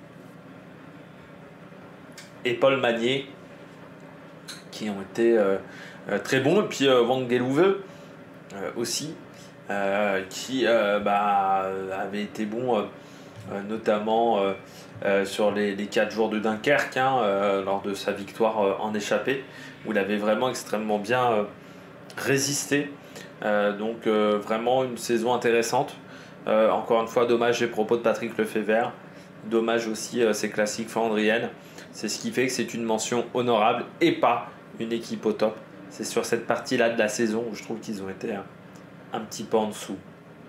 et Paul Magnier, qui ont été très bons. Et puis, Wang Gelouve aussi. Qui avait été bon notamment sur les 4 jours de Dunkerque, lors de sa victoire en échappée, où il avait vraiment extrêmement bien résisté. Donc vraiment une saison intéressante. Encore une fois, dommage les propos de Patrick Lefebvre, dommage aussi ces classiques flandriennes. C'est ce qui fait que c'est une mention honorable et pas une équipe au top. C'est sur cette partie-là de la saison où je trouve qu'ils ont été un petit peu en dessous.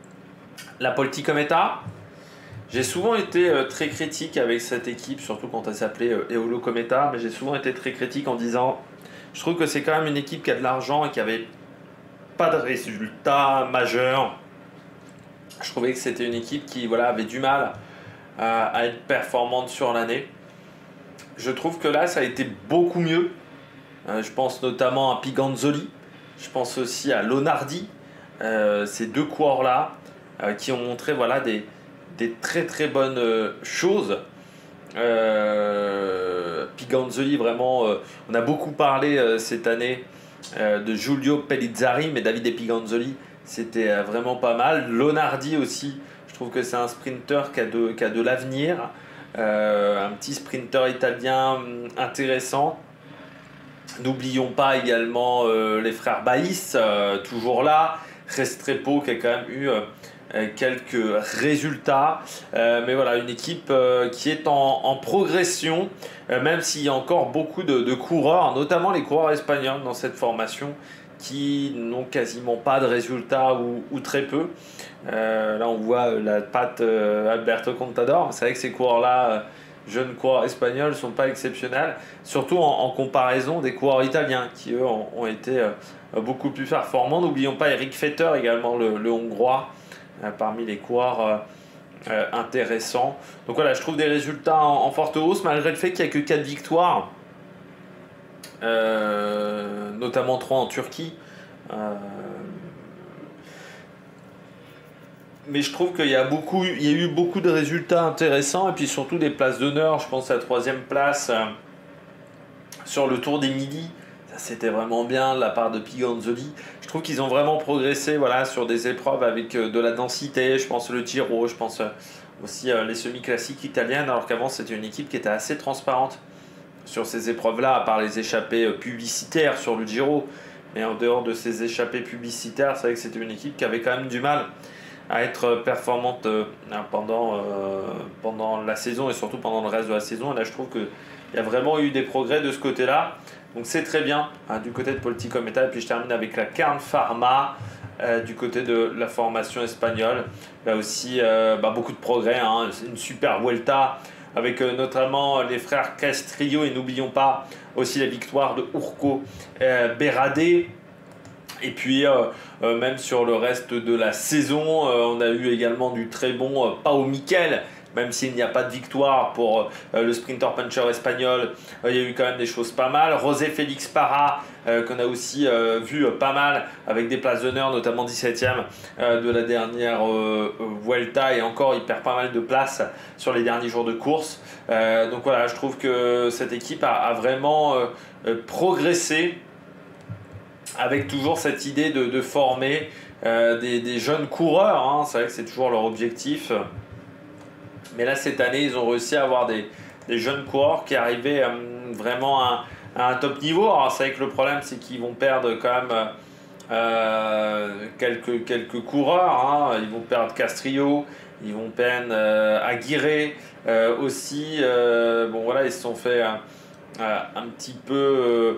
La Polti Cometa, j'ai souvent été très critique avec cette équipe, surtout quand elle s'appelait Eolo Cometa, mais j'ai souvent été très critique en disant je trouve que c'est quand même une équipe qui a de l'argent et qui avait pas de résultats majeurs. Je trouvais que c'était une équipe qui avait du mal à être performante sur l'année. Je trouve que là, ça a été beaucoup mieux. Je pense notamment à Piganzoli. Je pense aussi à Lonardi. Ces deux coureurs-là qui ont montré des très très bonnes choses. Piganzoli, vraiment, on a beaucoup parlé cette année de Giulio Pellizzari, mais Davide Piganzoli, c'était vraiment pas mal. Lonardi aussi, je trouve que c'est un sprinter qui a de l'avenir. Un petit sprinter italien intéressant. N'oublions pas également les frères Baïs, toujours là. Restrepo qui a quand même eu quelques résultats. Mais voilà, une équipe qui est en progression, même s'il y a encore beaucoup de coureurs, notamment les coureurs espagnols dans cette formation, qui n'ont quasiment pas de résultats ou très peu. Là, on voit la patte Alberto Contador. C'est vrai que ces coureurs-là, jeunes coureurs espagnols, ne sont pas exceptionnels, surtout en comparaison des coureurs italiens, qui eux ont été beaucoup plus performants. N'oublions pas Eric Fetter, également le Hongrois, parmi les coureurs intéressants. Donc voilà, je trouve des résultats en forte hausse, malgré le fait qu'il n'y a que 4 victoires. Notamment 3 en Turquie. Mais je trouve qu'il y a eu beaucoup de résultats intéressants et puis surtout des places d'honneur. Je pense à la 3e place sur le Tour des Midi. Ça, c'était vraiment bien de la part de Piganzoli. Je trouve qu'ils ont vraiment progressé sur des épreuves avec de la densité. Je pense le Giro, je pense aussi les semi-classiques italiennes, alors qu'avant c'était une équipe qui était assez transparente sur ces épreuves-là, à part les échappées publicitaires sur le Giro. Mais en dehors de ces échappées publicitaires, c'est vrai que c'était une équipe qui avait quand même du mal à être performante pendant la saison et surtout pendant le reste de la saison. Et là, je trouve qu'il y a vraiment eu des progrès de ce côté-là. Donc c'est très bien du côté de Polti Cometa. Et puis je termine avec la Kern Pharma du côté de la formation espagnole. Là aussi, beaucoup de progrès. Une super Vuelta avec notamment les frères Castrillo et n'oublions pas aussi la victoire de Urco Berade. Et puis même sur le reste de la saison, on a eu également du très bon Pau Miquel, même s'il n'y a pas de victoire pour le sprinter puncher espagnol, il y a eu quand même des choses pas mal. José Félix Parra, qu'on a aussi vu pas mal avec des places d'honneur, notamment 17e de la dernière Vuelta, et encore il perd pas mal de places sur les derniers jours de course. Donc voilà, je trouve que cette équipe a vraiment progressé, avec toujours cette idée de former des jeunes coureurs. C'est vrai que c'est toujours leur objectif. Mais là, cette année, ils ont réussi à avoir des jeunes coureurs qui arrivaient vraiment à un top niveau. Alors, c'est vrai que le problème, c'est qu'ils vont perdre quand même quelques coureurs. Ils vont perdre Castrillo, ils vont perdre Aguirre aussi. Ils se sont fait un petit peu...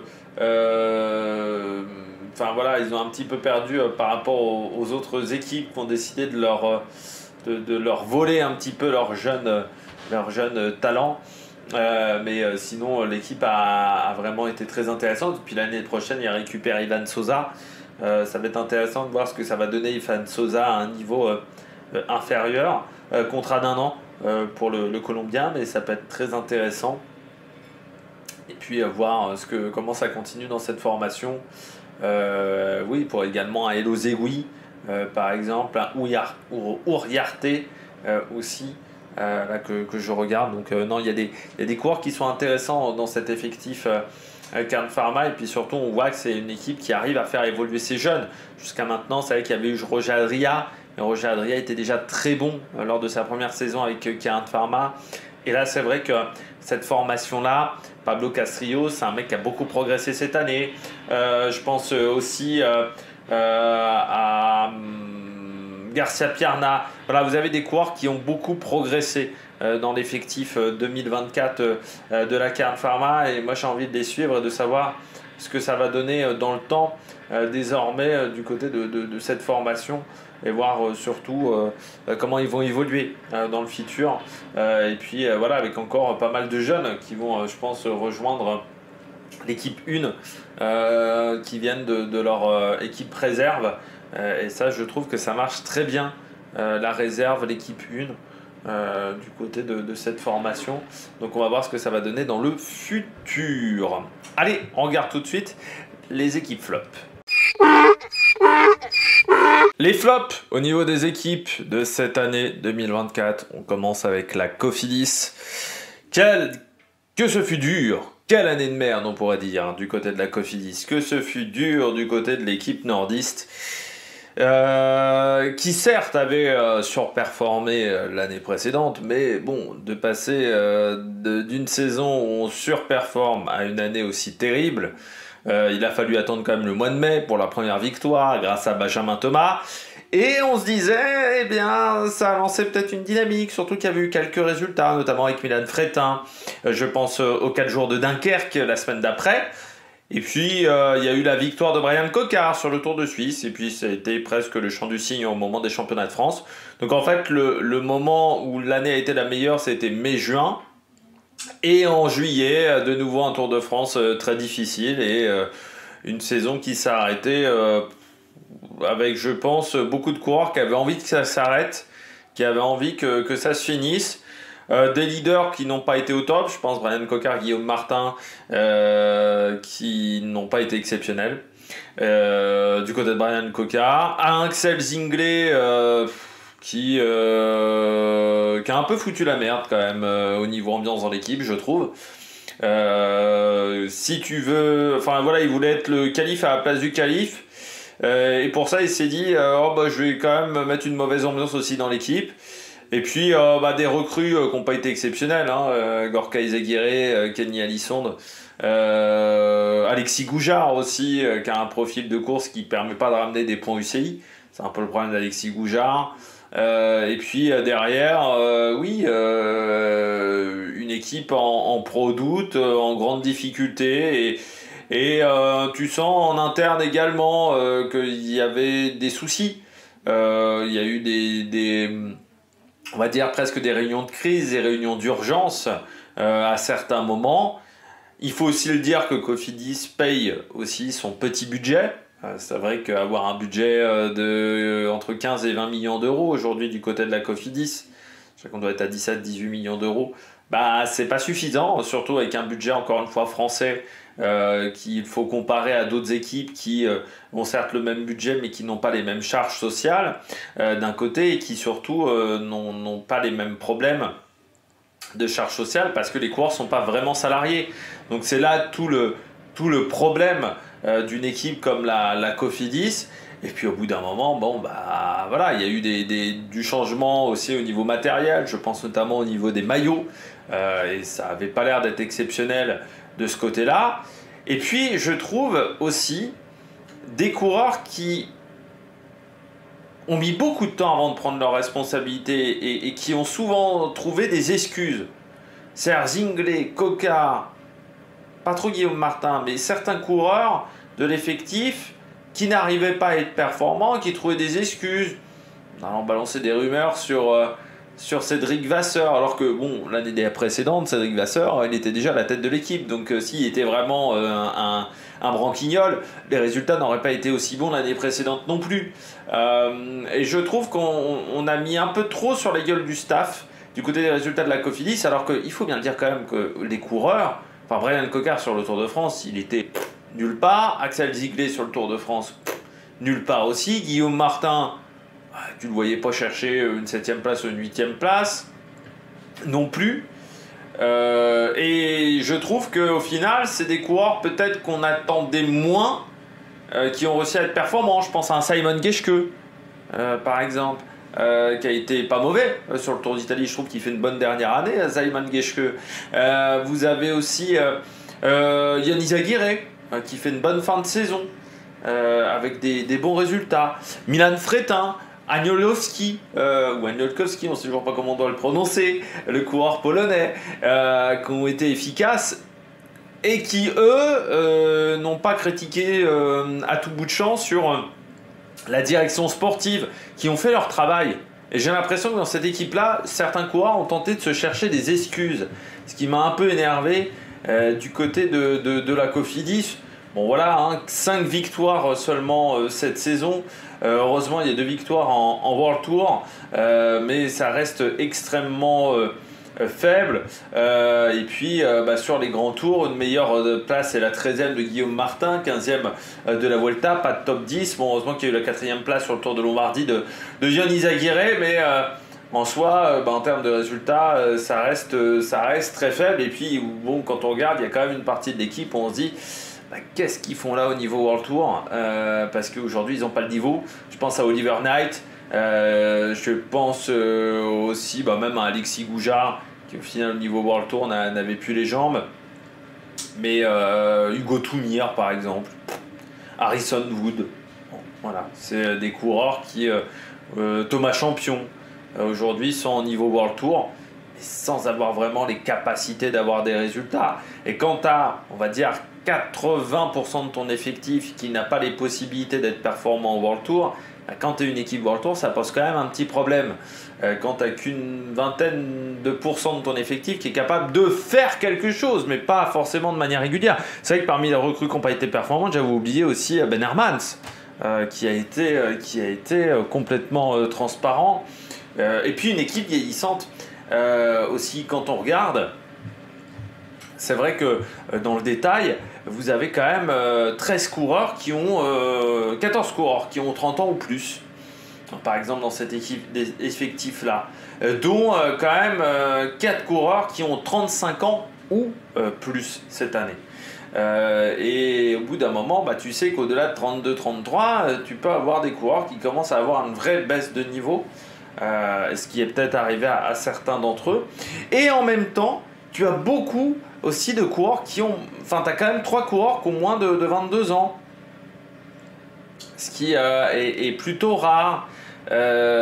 ils ont un petit peu perdu par rapport aux autres équipes qui ont décidé de leur voler un petit peu leurs jeunes talents. Mais sinon, l'équipe a vraiment été très intéressante. Puis l'année prochaine, il récupère Ivan Sosa. Ça va être intéressant de voir ce que ça va donner Ivan Sosa à un niveau inférieur. Contrat d'1 an pour le Colombien, mais ça peut être très intéressant. Et puis voir comment ça continue dans cette formation. Pour également un Elo Zegui, par exemple, un Uriarte aussi, là que je regarde. Donc non, il y a des coureurs qui sont intéressants dans cet effectif Kern Pharma. Et puis surtout, on voit que c'est une équipe qui arrive à faire évoluer ses jeunes. Jusqu'à maintenant, c'est vrai qu'il y avait eu Roger Adria, mais Roger Adria était déjà très bon lors de sa première saison avec Kern Pharma. Et là, c'est vrai que cette formation-là, Pablo Castrillo, c'est un mec qui a beaucoup progressé cette année. Je pense aussi à Garcia Pierna. Voilà, vous avez des coureurs qui ont beaucoup progressé dans l'effectif 2024 de la Kern Pharma. Et moi, j'ai envie de les suivre et de savoir ce que ça va donner dans le temps désormais du côté de cette formation et voir surtout comment ils vont évoluer dans le futur. Et puis voilà, avec encore pas mal de jeunes qui vont, je pense, rejoindre l'équipe 1 qui viennent de leur équipe réserve. Et ça, je trouve que ça marche très bien, la réserve, l'équipe 1, du côté de cette formation. Donc on va voir ce que ça va donner dans le futur. Allez, on regarde tout de suite les équipes flop. Les flops au niveau des équipes de cette année 2024. On commence avec la Cofidis. Que ce fut dur! Quelle année de merde, on pourrait dire, hein, du côté de la Cofidis. Que ce fut dur du côté de l'équipe nordiste. Qui certes avait surperformé l'année précédente, mais bon, de passer d'une saison où on surperforme à une année aussi terrible, il a fallu attendre quand même le mois de mai pour la première victoire grâce à Benjamin Thomas. Et on se disait, eh bien, ça a lancé peut-être une dynamique, surtout qu'il y avait eu quelques résultats, notamment avec Milan Fretin, je pense aux 4 jours de Dunkerque la semaine d'après. Et puis, il y a eu la victoire de Brian Cocard sur le Tour de Suisse, et puis ça a été presque le chant du cygne au moment des championnats de France. Donc en fait, le moment où l'année a été la meilleure, c'était mai-juin. Et en juillet, de nouveau un Tour de France très difficile, et une saison qui s'est arrêtée avec, je pense, beaucoup de coureurs qui avaient envie que ça s'arrête, qui avaient envie que ça se finisse. Des leaders qui n'ont pas été au top, je pense Brian Cocard, Guillaume Martin, qui n'ont pas été exceptionnels. Du côté de Brian Cocard, Axel Zinglet qui a un peu foutu la merde quand même au niveau ambiance dans l'équipe, je trouve. Si tu veux, enfin voilà, il voulait être le calife à la place du calife. Et pour ça, il s'est dit je vais quand même mettre une mauvaise ambiance aussi dans l'équipe. Et puis des recrues qui n'ont pas été exceptionnelles, hein, Gorka Izagirre, Kenny Alisonde, Alexis Goujard aussi, qui a un profil de course qui ne permet pas de ramener des points UCI. C'est un peu le problème d'Alexis Goujard. Et puis derrière, une équipe en pro-doute, en grande difficulté. Et tu sens en interne également qu'il y avait des soucis. Il y a eu on va dire presque des réunions de crise, des réunions d'urgence à certains moments. Il faut aussi le dire que Cofidis paye aussi son petit budget. C'est vrai qu'avoir un budget entre 15 et 20 millions d'euros aujourd'hui du côté de la Cofidis, je crois qu'on doit être à 17-18 millions d'euros, c'est pas suffisant, surtout avec un budget encore une fois français qu'il faut comparer à d'autres équipes qui ont certes le même budget mais qui n'ont pas les mêmes charges sociales d'un côté, et qui surtout n'ont pas les mêmes problèmes de charges sociales parce que les coureurs sont pas vraiment salariés. Donc c'est là tout le problème d'une équipe comme la Cofidis. Et puis au bout d'un moment, voilà, il y a eu du changement aussi au niveau matériel, je pense notamment au niveau des maillots, et ça avait pas l'air d'être exceptionnel de ce côté-là. Et puis je trouve aussi des coureurs qui ont mis beaucoup de temps avant de prendre leurs responsabilités et qui ont souvent trouvé des excuses. C'est-à-dire Zinglet, Cocard, pas trop Guillaume Martin, mais certains coureurs de l'effectif qui n'arrivaient pas à être performants, qui trouvaient des excuses, en allant balancer des rumeurs sur Cédric Vasseur, alors que l'année précédente, Cédric Vasseur, il était déjà à la tête de l'équipe, donc s'il était vraiment un branquignol, les résultats n'auraient pas été aussi bons l'année précédente non plus. Et je trouve qu'on a mis un peu trop sur la gueule du staff du côté des résultats de la Cofidis, alors qu'il faut bien dire quand même que les coureurs, enfin Brian Cocard sur le Tour de France, il était nulle part. Axel Zinglet sur le Tour de France, nulle part aussi. Guillaume Martin, tu ne le voyais pas chercher une 7e place ou une 8e place non plus. Et je trouve qu'au final, c'est des coureurs peut-être qu'on attendait moins qui ont réussi à être performants. Je pense à un Simon Geschke, par exemple, qui a été pas mauvais sur le Tour d'Italie. Je trouve qu'il fait une bonne dernière année, Simon Geschke. Vous avez aussi Yann Izagirre, qui fait une bonne fin de saison avec des bons résultats. Milan Fretin, Aniolkowski, ou Aniolkowski, on ne sait toujours pas comment on doit le prononcer, le coureur polonais, qui ont été efficaces et qui, eux, n'ont pas critiqué à tout bout de champ sur la direction sportive, qui ont fait leur travail. Et j'ai l'impression que dans cette équipe-là, certains coureurs ont tenté de se chercher des excuses. Ce qui m'a un peu énervé du côté de la Cofidis. Bon voilà, 5 victoires seulement cette saison. Heureusement, il y a 2 victoires en World Tour. Mais ça reste extrêmement faible. Et puis sur les grands tours, une meilleure place c'est la 13e de Guillaume Martin, 15e de la Vuelta, pas de top 10. Bon, heureusement qu'il y a eu la 4e place sur le Tour de Lombardie de Johan Izagirre, mais en soi, en termes de résultats, ça reste très faible. Et puis bon, quand on regarde, il y a quand même une partie de l'équipe où on se dit qu'est-ce qu'ils font là au niveau World Tour, parce qu'aujourd'hui ils n'ont pas le niveau. Je pense à Oliver Knight, je pense aussi même à Alexis Goujard, qui au final au niveau World Tour n'avait plus les jambes. Mais Hugo Toumire par exemple, Harrison Wood, bon, voilà, c'est des coureurs qui, Thomas Champion, aujourd'hui sont au niveau World Tour, mais sans avoir vraiment les capacités d'avoir des résultats. Et quand tu as, on va dire, 80% de ton effectif qui n'a pas les possibilités d'être performant au World Tour, quand tu es une équipe World Tour, ça pose quand même un petit problème. Quand tu n'as qu'une vingtaine de pourcents de ton effectif qui est capable de faire quelque chose, mais pas forcément de manière régulière. C'est vrai que parmi les recrues qui n'ont pas été performantes, j'avais oublié aussi Ben Hermans, qui a été complètement transparent. Et puis une équipe vieillissante aussi, quand on regarde. C'est vrai que dans le détail, vous avez quand même 13 coureurs qui ont 14 coureurs qui ont 30 ans ou plus. Par exemple dans cette équipe effectif-là, dont quand même 4 coureurs qui ont 35 ans ou plus cette année. Et au bout d'un moment, tu sais qu'au-delà de 32-33, tu peux avoir des coureurs qui commencent à avoir une vraie baisse de niveau, ce qui est peut-être arrivé à certains d'entre eux. Et en même temps, tu as beaucoup aussi de coureurs qui ont... Enfin, tu as quand même 3 coureurs qui ont moins de 22 ans. Ce qui est plutôt rare. Mais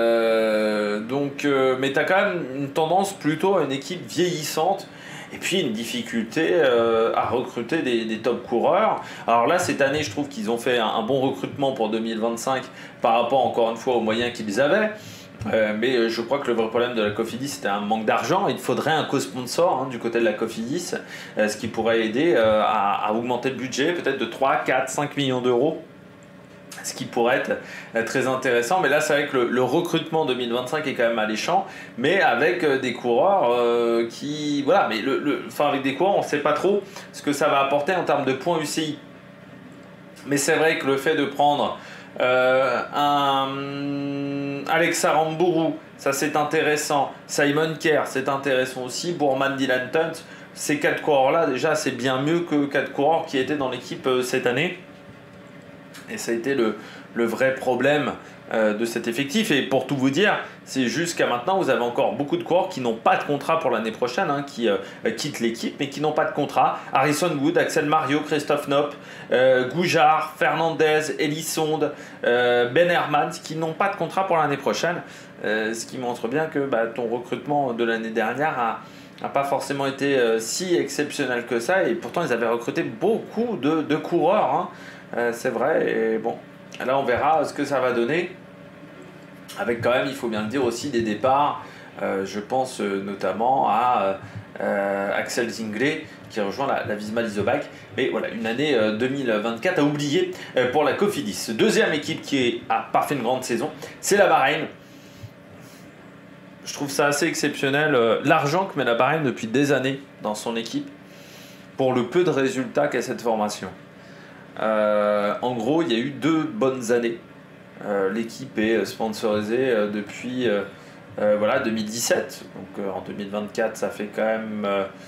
tu as quand même une tendance plutôt à une équipe vieillissante. Et puis une difficulté à recruter des top coureurs. Alors là, cette année, je trouve qu'ils ont fait un bon recrutement pour 2025 par rapport, encore une fois, aux moyens qu'ils avaient. Mais je crois que le vrai problème de la Cofidis, c'était un manque d'argent. Il faudrait un co-sponsor du côté de la Cofidis, ce qui pourrait aider à augmenter le budget, peut-être de 3, 4, 5 millions d'euros, ce qui pourrait être très intéressant. Mais là, c'est vrai que le recrutement 2025 est quand même alléchant, mais avec des coureurs qui... Voilà, mais avec des coureurs, on ne sait pas trop ce que ça va apporter en termes de points UCI. Mais c'est vrai que le fait de prendre... Alex Aramburu, ça c'est intéressant. Simon Kerr, c'est intéressant aussi. Bourman Dylan Tunt, ces 4 coureurs là déjà c'est bien mieux que 4 coureurs qui étaient dans l'équipe cette année. Et ça a été le vrai problème de cet effectif. Et pour tout vous dire, c'est jusqu'à maintenant, vous avez encore beaucoup de coureurs qui n'ont pas de contrat pour l'année prochaine, qui quittent l'équipe, mais qui n'ont pas de contrat. Harrison Wood, Axel Mario, Christophe Knopp, Goujard, Fernandez, Elisonde, Ben Hermans, qui n'ont pas de contrat pour l'année prochaine. Ce qui montre bien que ton recrutement de l'année dernière n'a pas forcément été si exceptionnel que ça. Et pourtant, ils avaient recruté beaucoup de coureurs. C'est vrai. Et bon, là, on verra ce que ça va donner. Avec quand même, il faut bien le dire aussi, des départs. Je pense notamment à Axel Zinglet qui rejoint la Visma Leaseback. Mais voilà, une année 2024 à oublier pour la Cofidis. Deuxième équipe qui a pas fait une grande saison, c'est la Bahreïn. Je trouve ça assez exceptionnel. L'argent que met la Bahreïn depuis des années dans son équipe pour le peu de résultats qu'a cette formation. En gros, il y a eu 2 bonnes années. L'équipe est sponsorisée depuis 2017. Donc en 2024, ça fait quand même...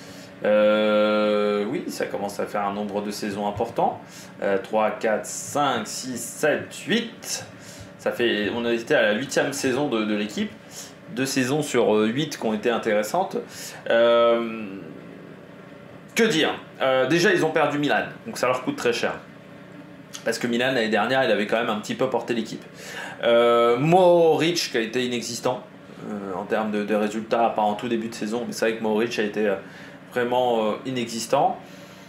oui, ça commence à faire un nombre de saisons important. 3, 4, 5, 6, 7, 8. On a été à la 8e saison de l'équipe. 2 saisons sur 8 qui ont été intéressantes. Que dire, déjà, ils ont perdu Milan. Donc ça leur coûte très cher. Parce que Milan, l'année dernière, il avait quand même un petit peu porté l'équipe. Mohoric, qui a été inexistant en termes de résultats, pas en tout début de saison, mais c'est vrai que Mohoric a été vraiment inexistant.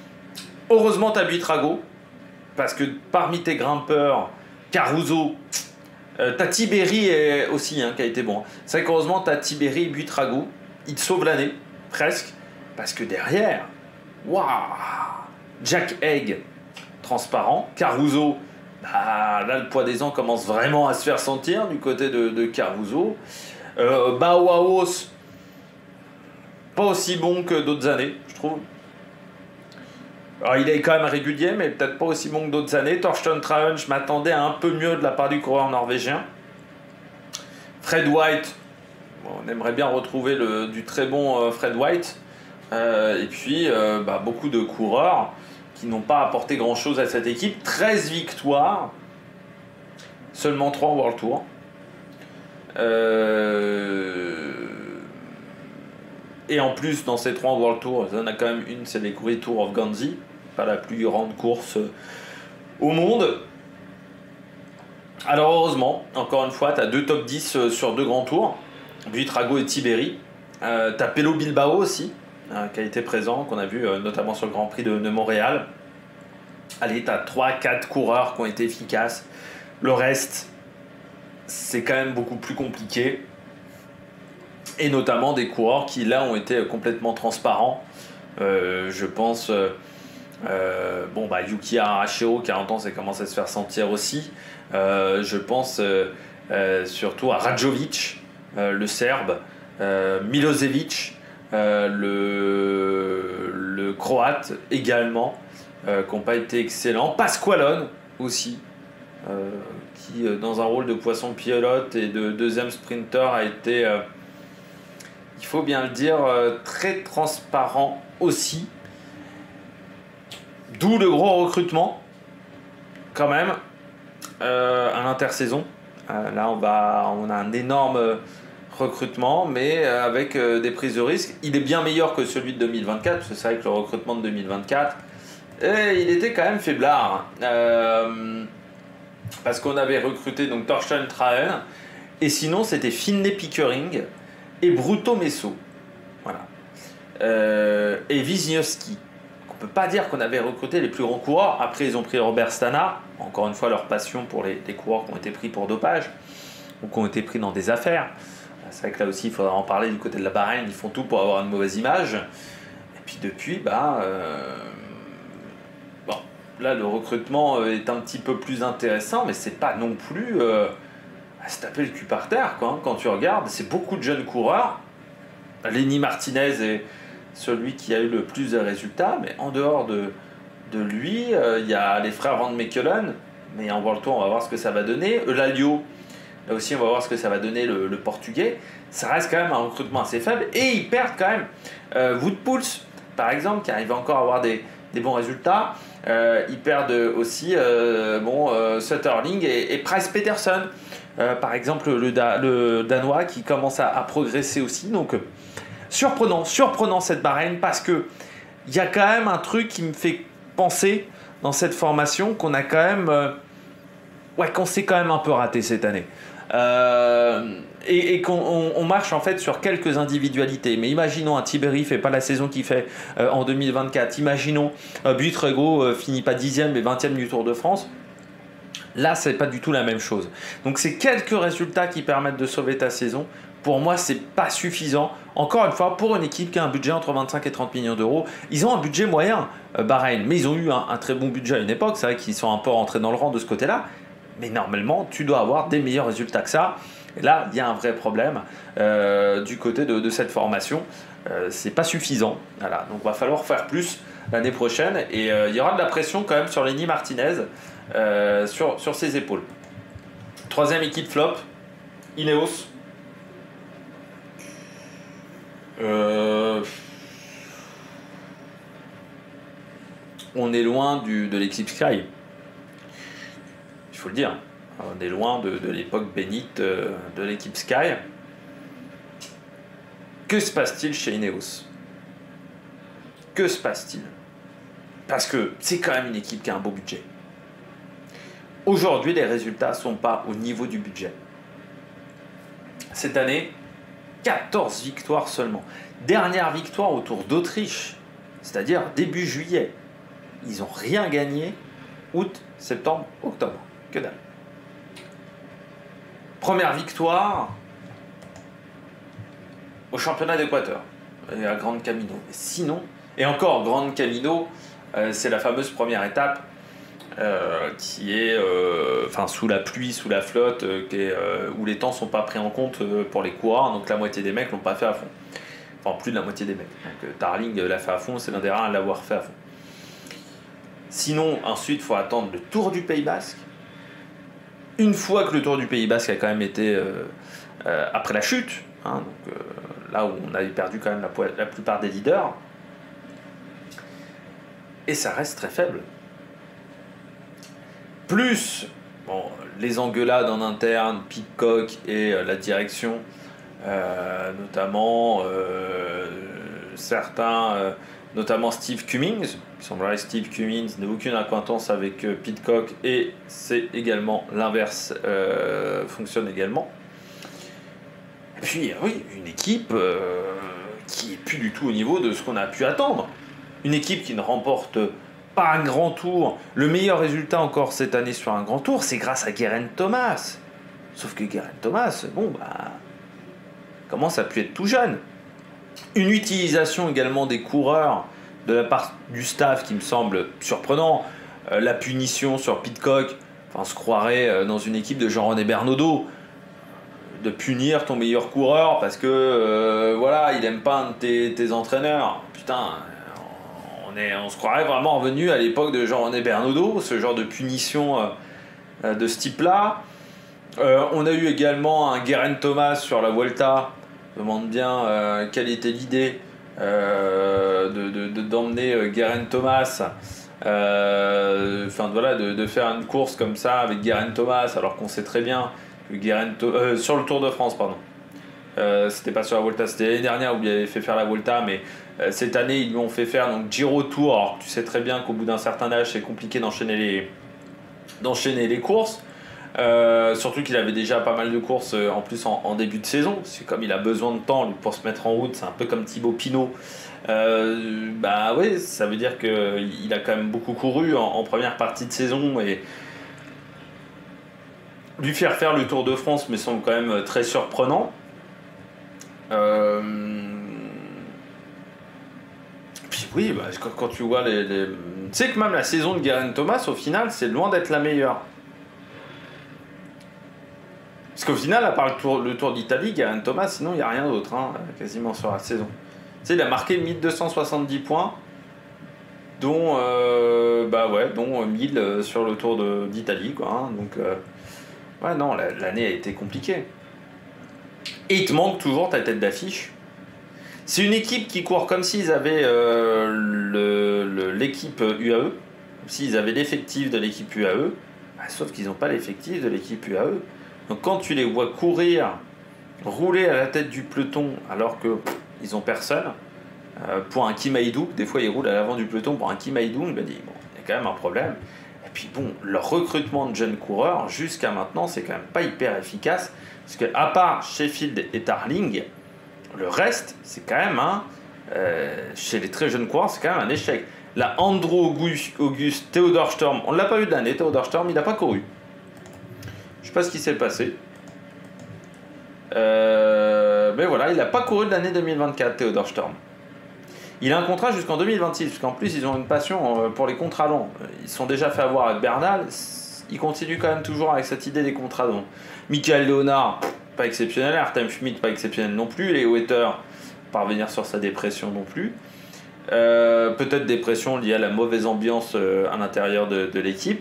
Heureusement, tu as Buitrago, parce que parmi tes grimpeurs, Caruso, T'as Tiberi aussi qui a été bon. C'est vrai qu'heureusement, t'as Tiberi et Buitrago. Ils te sauvent l'année, presque. Parce que derrière, waouh, Jack Egg, transparent. Caruso, bah, là, le poids des ans commence vraiment à se faire sentir du côté de Caruso. Bauhaus, pas aussi bon que d'autres années, je trouve. Alors, il est quand même régulier, mais peut-être pas aussi bon que d'autres années. Torsten Traun, je m'attendais à un peu mieux de la part du coureur norvégien. Fred White, bon, on aimerait bien retrouver du très bon Fred White. Et puis, beaucoup de coureurs qui n'ont pas apporté grand-chose à cette équipe. 13 victoires, seulement 3 en World Tour. Et en plus, dans ces 3 World Tour, il y en a quand même une, c'est l'écurie Tour of Ganzi, pas la plus grande course au monde. Alors heureusement, encore une fois, tu as 2 top 10 sur 2 grands tours, Buitrago et Tiberi. Tu as Pello Bilbao aussi, qui a été présent, qu'on a vu notamment sur le Grand Prix de Montréal. Allez, tu as 3-4 coureurs qui ont été efficaces. Le reste, c'est quand même beaucoup plus compliqué. Et notamment des coureurs qui là ont été complètement transparents. Je pense Yuki Arashiro, 40 ans, ça commence à se faire sentir aussi. Je pense surtout à Radjovic, le Serbe, Milosevic, le Croate également, qui n'ont pas été excellents. Pasqualone aussi, qui dans un rôle de poisson pilote et de deuxième sprinter a été... il faut bien le dire, très transparent aussi. D'où le gros recrutement, quand même, à l'intersaison. Là, on a un énorme recrutement, mais avec des prises de risque. Il est bien meilleur que celui de 2024, parce que c'est vrai que le recrutement de 2024, il était quand même faiblard. Parce qu'on avait recruté donc Torsten Traen, et sinon c'était Finlay Pickering et Bruto Messo, voilà, et Wisniewski. On peut pas dire qu'on avait recruté les plus grands coureurs. Après, ils ont pris Robert Stannard, encore une fois leur passion pour les coureurs qui ont été pris pour dopage ou qui ont été pris dans des affaires. C'est vrai que là aussi, il faudra en parler du côté de la Bahreïn. Ils font tout pour avoir une mauvaise image. Et puis depuis, là le recrutement est un petit peu plus intéressant, mais c'est pas non plus à se taper le cul par terre, quoi, hein. Quand tu regardes, c'est beaucoup de jeunes coureurs. Lenny Martinez est celui qui a eu le plus de résultats, mais en dehors de lui, il y a les frères Van Mechelen, mais en World Tour, on va voir ce que ça va donner. Eulalio, là aussi, on va voir ce que ça va donner, le portugais. Ça reste quand même un recrutement assez faible, et ils perdent quand même Woodpulse, par exemple, qui arrive encore à avoir des bons résultats. Ils perdent aussi Sutterling et Price Peterson, par exemple, le Danois qui commence à progresser aussi. Donc surprenant cette Bahreïn, parce que il y a quand même un truc qui me fait penser dans cette formation qu'on a quand même qu'on s'est quand même un peu raté cette année, et qu'on marche en fait sur quelques individualités. Mais imaginons un Tiberi fait pas la saison qu'il fait en 2024, imaginons Buitrago finit pas 10e mais 20e du Tour de France. Là, c'est pas du tout la même chose. Donc, c'est quelques résultats qui permettent de sauver ta saison. Pour moi, c'est pas suffisant. Encore une fois, pour une équipe qui a un budget entre 25 et 30 millions d'euros, ils ont un budget moyen, Bahreïn, mais ils ont eu un très bon budget à une époque. C'est vrai qu'ils sont un peu rentrés dans le rang de ce côté-là. Mais normalement, tu dois avoir des meilleurs résultats que ça. Et là, il y a un vrai problème du côté de cette formation. C'est pas suffisant. Voilà. Donc, il va falloir faire plus l'année prochaine. Et il y aura de la pression quand même sur Lenny Martinez. Sur ses épaules. Troisième équipe flop, Ineos. On est loin de l'équipe Sky. Il faut le dire. On est loin de l'époque bénite de l'équipe Sky. Que se passe-t-il chez Ineos? Que se passe-t-il? Parce que c'est quand même une équipe qui a un beau budget. Aujourd'hui, les résultats ne sont pas au niveau du budget. Cette année, 14 victoires seulement. Dernière victoire au Tour d'Autriche, c'est-à-dire début juillet. Ils n'ont rien gagné août, septembre, octobre. Que dalle. Première victoire au championnat d'Équateur et à Grand Camino. Mais sinon, et encore, Grand Camino, c'est la fameuse première étape qui est sous la pluie, sous la flotte, où les temps ne sont pas pris en compte pour les coureurs, donc la moitié des mecs l'ont pas fait à fond. Enfin, plus de la moitié des mecs. Donc, Tarling l'a fait à fond, c'est l'un des rares à l'avoir fait à fond. Sinon, ensuite, il faut attendre le Tour du Pays Basque. Une fois que le Tour du Pays Basque a quand même été après la chute, hein, donc, là où on avait perdu quand même la plupart des leaders, et ça reste très faible. Plus les engueulades en interne, Pidcock et la direction, notamment certains, notamment Steve Cummings. Il semblerait que Steve Cummings n'ait aucune acquaintance avec Pidcock, et c'est également l'inverse fonctionne également. Et puis oui, une équipe qui est plus du tout au niveau de ce qu'on a pu attendre. Une équipe qui ne remporte pas un grand tour. Le meilleur résultat encore cette année sur un grand tour, c'est grâce à Geraint Thomas. Sauf que Geraint Thomas, commence à pu être tout jeune. Une utilisation également des coureurs de la part du staff qui me semble surprenant. La punition sur Pidcock, on se croirait dans une équipe de Jean-René Bernaudot, de punir ton meilleur coureur parce que il aime pas un de tes entraîneurs. Putain, on se croirait vraiment revenu à l'époque de Jean-René Bernaudot, ce genre de punition de ce type-là. On a eu également un Geraint Thomas sur la Vuelta. Je me demande bien quelle était l'idée d'emmener Geraint Thomas, de faire une course comme ça avec Geraint Thomas, alors qu'on sait très bien que sur le Tour de France, pardon. C'était pas sur la Vuelta, c'était l'année dernière où il avait fait faire la Vuelta, mais cette année ils lui ont fait faire donc Giro Tour. Alors tu sais très bien qu'au bout d'un certain âge c'est compliqué d'enchaîner les courses, surtout qu'il avait déjà pas mal de courses en plus en début de saison. C'est comme il a besoin de temps lui, pour se mettre en route, c'est un peu comme Thibaut Pinot. Oui, ça veut dire qu'il a quand même beaucoup couru en première partie de saison, et lui faire le Tour de France me semble quand même très surprenant. Puis oui, quand tu vois tu sais que même la saison de Geraint Thomas au final c'est loin d'être la meilleure, parce qu'au final à part le Tour d'Italie, Geraint Thomas sinon il n'y a rien d'autre quasiment sur la saison. Tu sais, il a marqué 1270 points dont 1000 sur le Tour d'Italie quoi, donc l'année a été compliquée. Et il te manque toujours ta tête d'affiche. C'est une équipe qui court comme s'ils avaient l'équipe UAE, s'ils avaient l'effectif de l'équipe UAE, sauf qu'ils n'ont pas l'effectif de l'équipe UAE. Donc quand tu les vois courir, rouler à la tête du peloton alors qu'ils n'ont personne, pour un Kim Hayduk, des fois ils roulent à l'avant du peloton pour un Kim Hayduk, il y a quand même un problème. Et puis leur recrutement de jeunes coureurs jusqu'à maintenant c'est quand même pas hyper efficace, parce qu'à part Sheffield et Tarling, le reste c'est quand même chez les très jeunes coureurs c'est quand même un échec. Là, Andro Auguste, Theodor Storm, on ne l'a pas eu de l'année. Theodor Storm il n'a pas couru, je sais pas ce qui s'est passé, mais voilà, il n'a pas couru de l'année 2024, Theodor Storm. Il a un contrat jusqu'en 2026, parce qu'en plus ils ont une passion pour les contrats longs. Ils se sont déjà fait avoir avec Bernal, ils continuent quand même toujours avec cette idée des contrats longs. Michael Leonard, pas exceptionnel. Artem Schmidt, pas exceptionnel non plus. Leo Wetter, pas revenir sur sa dépression non plus. Peut-être dépression liée à la mauvaise ambiance à l'intérieur de l'équipe.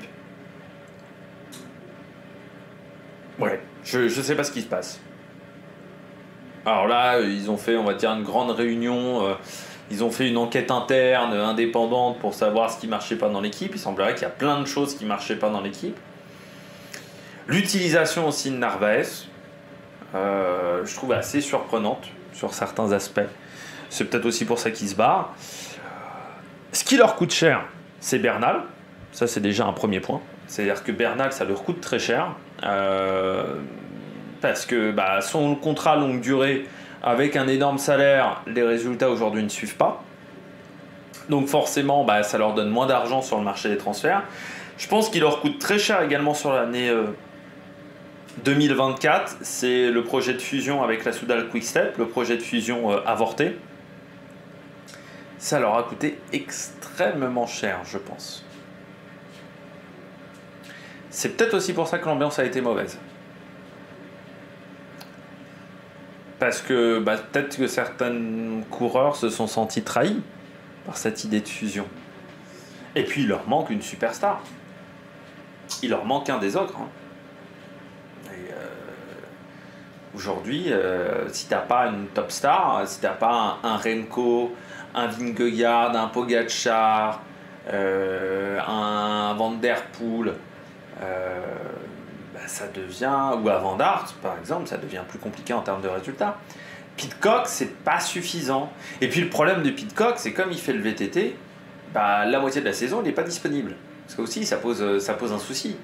Ouais, je sais pas ce qui se passe. Alors là, ils ont fait, on va dire, une grande réunion. Ils ont fait une enquête interne, indépendante, pour savoir ce qui marchait pas dans l'équipe. Il semblerait qu'il y a plein de choses qui marchaient pas dans l'équipe. L'utilisation aussi de Narvaez, je trouve assez surprenante sur certains aspects. C'est peut-être aussi pour ça qu'ils se barrent. Ce qui leur coûte cher, c'est Bernal. Ça, c'est déjà un premier point. C'est-à-dire que Bernal, ça leur coûte très cher. Parce que son contrat longue durée, avec un énorme salaire, les résultats aujourd'hui ne suivent pas. Donc forcément, ça leur donne moins d'argent sur le marché des transferts. Je pense qu'il leur coûte très cher également sur l'année 2024, c'est le projet de fusion avec la Soudal Quick-Step, le projet de fusion avorté. Ça leur a coûté extrêmement cher, je pense. C'est peut-être aussi pour ça que l'ambiance a été mauvaise. Parce que peut-être que certains coureurs se sont sentis trahis par cette idée de fusion. Et puis il leur manque une superstar. Il leur manque un des autres. Aujourd'hui, si t'as pas une top star, si t'as pas un Remco, un Vingegaard, un Pogacar, un Van Der Poel, ça devient, ou à Van Aert par exemple, ça devient plus compliqué en termes de résultats. Pidcock, c'est pas suffisant. Et puis le problème de Pidcock, c'est comme il fait le VTT, la moitié de la saison, il n'est pas disponible. Parce que aussi, ça pose un souci.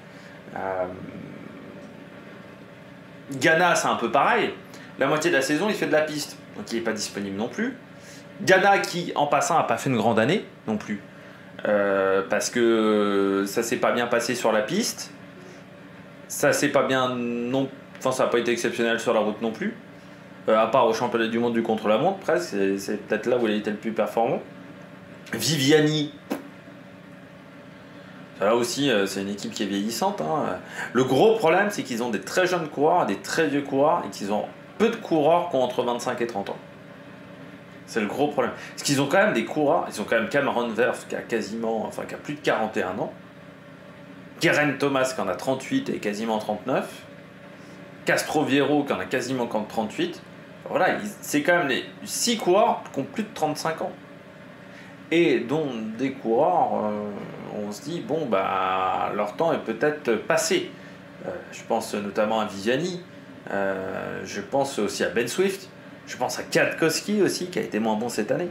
Ghana, c'est un peu pareil. La moitié de la saison, il fait de la piste. Donc il n'est pas disponible non plus. Ghana, qui, en passant, n'a pas fait une grande année non plus. Parce que ça s'est pas bien passé sur la piste. Ça s'est pas bien non... Enfin, ça n'a pas été exceptionnel sur la route non plus. À part au championnat du monde du contre-la-montre, presque. C'est peut-être là où il a été le plus performant. Viviani. Là aussi, c'est une équipe qui est vieillissante. Le gros problème, c'est qu'ils ont des très jeunes coureurs, des très vieux coureurs, et qu'ils ont peu de coureurs qui ont entre 25 et 30 ans. C'est le gros problème. Parce qu'ils ont quand même des coureurs, ils ont quand même Cameron Wurf qui a plus de 41 ans. Geraint Thomas qui en a 38 et quasiment 39. Castroviero qui en a quasiment 38. Voilà, c'est quand même les 6 coureurs qui ont plus de 35 ans. Et dont des coureurs, on se dit, leur temps est peut-être passé. Je pense notamment à Viviani, je pense aussi à Ben Swift, je pense à Kwiatkowski aussi, qui a été moins bon cette année.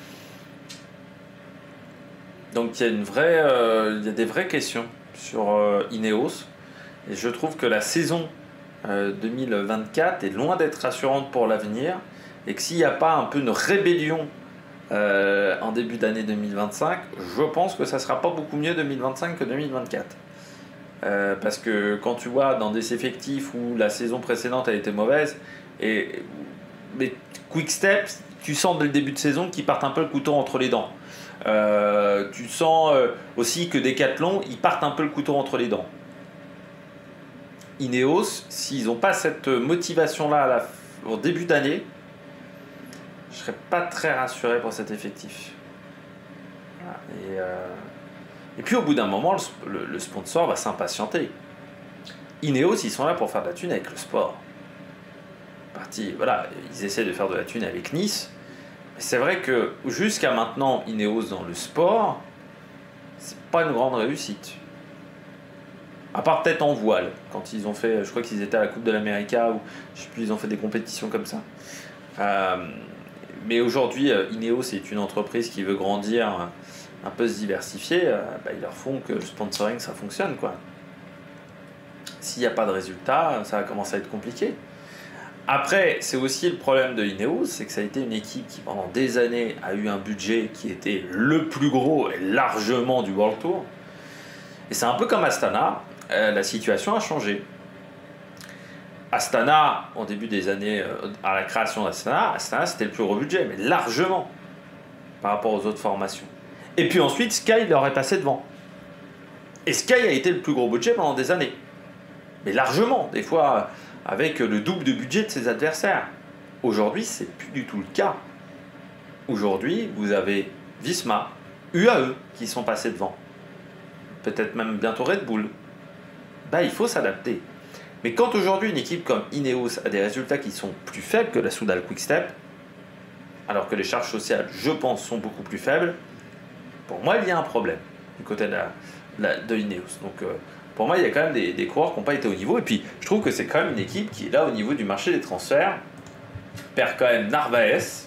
Donc il y a des vraies questions sur Ineos, et je trouve que la saison 2024 est loin d'être rassurante pour l'avenir, et que s'il n'y a pas un peu une rébellion en début d'année 2025, je pense que ça sera pas beaucoup mieux 2025 que 2024. Parce que quand tu vois dans des effectifs où la saison précédente a été mauvaise, mais Quick-Step, tu sens dès le début de saison qu'ils partent un peu le couteau entre les dents. Tu sens aussi que Decathlon, ils partent un peu le couteau entre les dents. Ineos, s'ils n'ont pas cette motivation-là au début d'année, je ne serais pas très rassuré pour cet effectif. Voilà. Et puis au bout d'un moment, le sponsor va s'impatienter. Ineos, ils sont là pour faire de la thune avec le sport. Voilà, ils essaient de faire de la thune avec Nice. Mais c'est vrai que jusqu'à maintenant, Ineos dans le sport, c'est pas une grande réussite. À part peut-être en voile, quand ils ont fait, je crois qu'ils étaient à la Coupe de l'Amérique, ou je sais plus, ils ont fait des compétitions comme ça. Mais aujourd'hui, Ineos est une entreprise qui veut grandir, un peu se diversifier. Ils leur font que le sponsoring, ça fonctionne, quoi. S'il n'y a pas de résultat, ça va commencer à être compliqué. Après, c'est aussi le problème de Ineos, c'est que ça a été une équipe qui, pendant des années, a eu un budget qui était le plus gros et largement du World Tour. Et c'est un peu comme Astana, la situation a changé. Astana, au début des années, à la création d'Astana, c'était le plus gros budget, mais largement par rapport aux autres formations. Et puis ensuite, Sky leur est passé devant. Et Sky a été le plus gros budget pendant des années. Mais largement, des fois avec le double de budget de ses adversaires. Aujourd'hui, c'est plus du tout le cas. Aujourd'hui, vous avez Visma, UAE qui sont passés devant. Peut-être même bientôt Red Bull. Il faut s'adapter. Mais quand aujourd'hui une équipe comme Ineos a des résultats qui sont plus faibles que la Soudal Quick-Step, alors que les charges sociales, je pense, sont beaucoup plus faibles, pour moi, il y a un problème du côté de Ineos. Donc, pour moi, il y a quand même des coureurs qui n'ont pas été au niveau. Et puis, je trouve que c'est quand même une équipe qui est là au niveau du marché des transferts. Perd quand même Narvaez.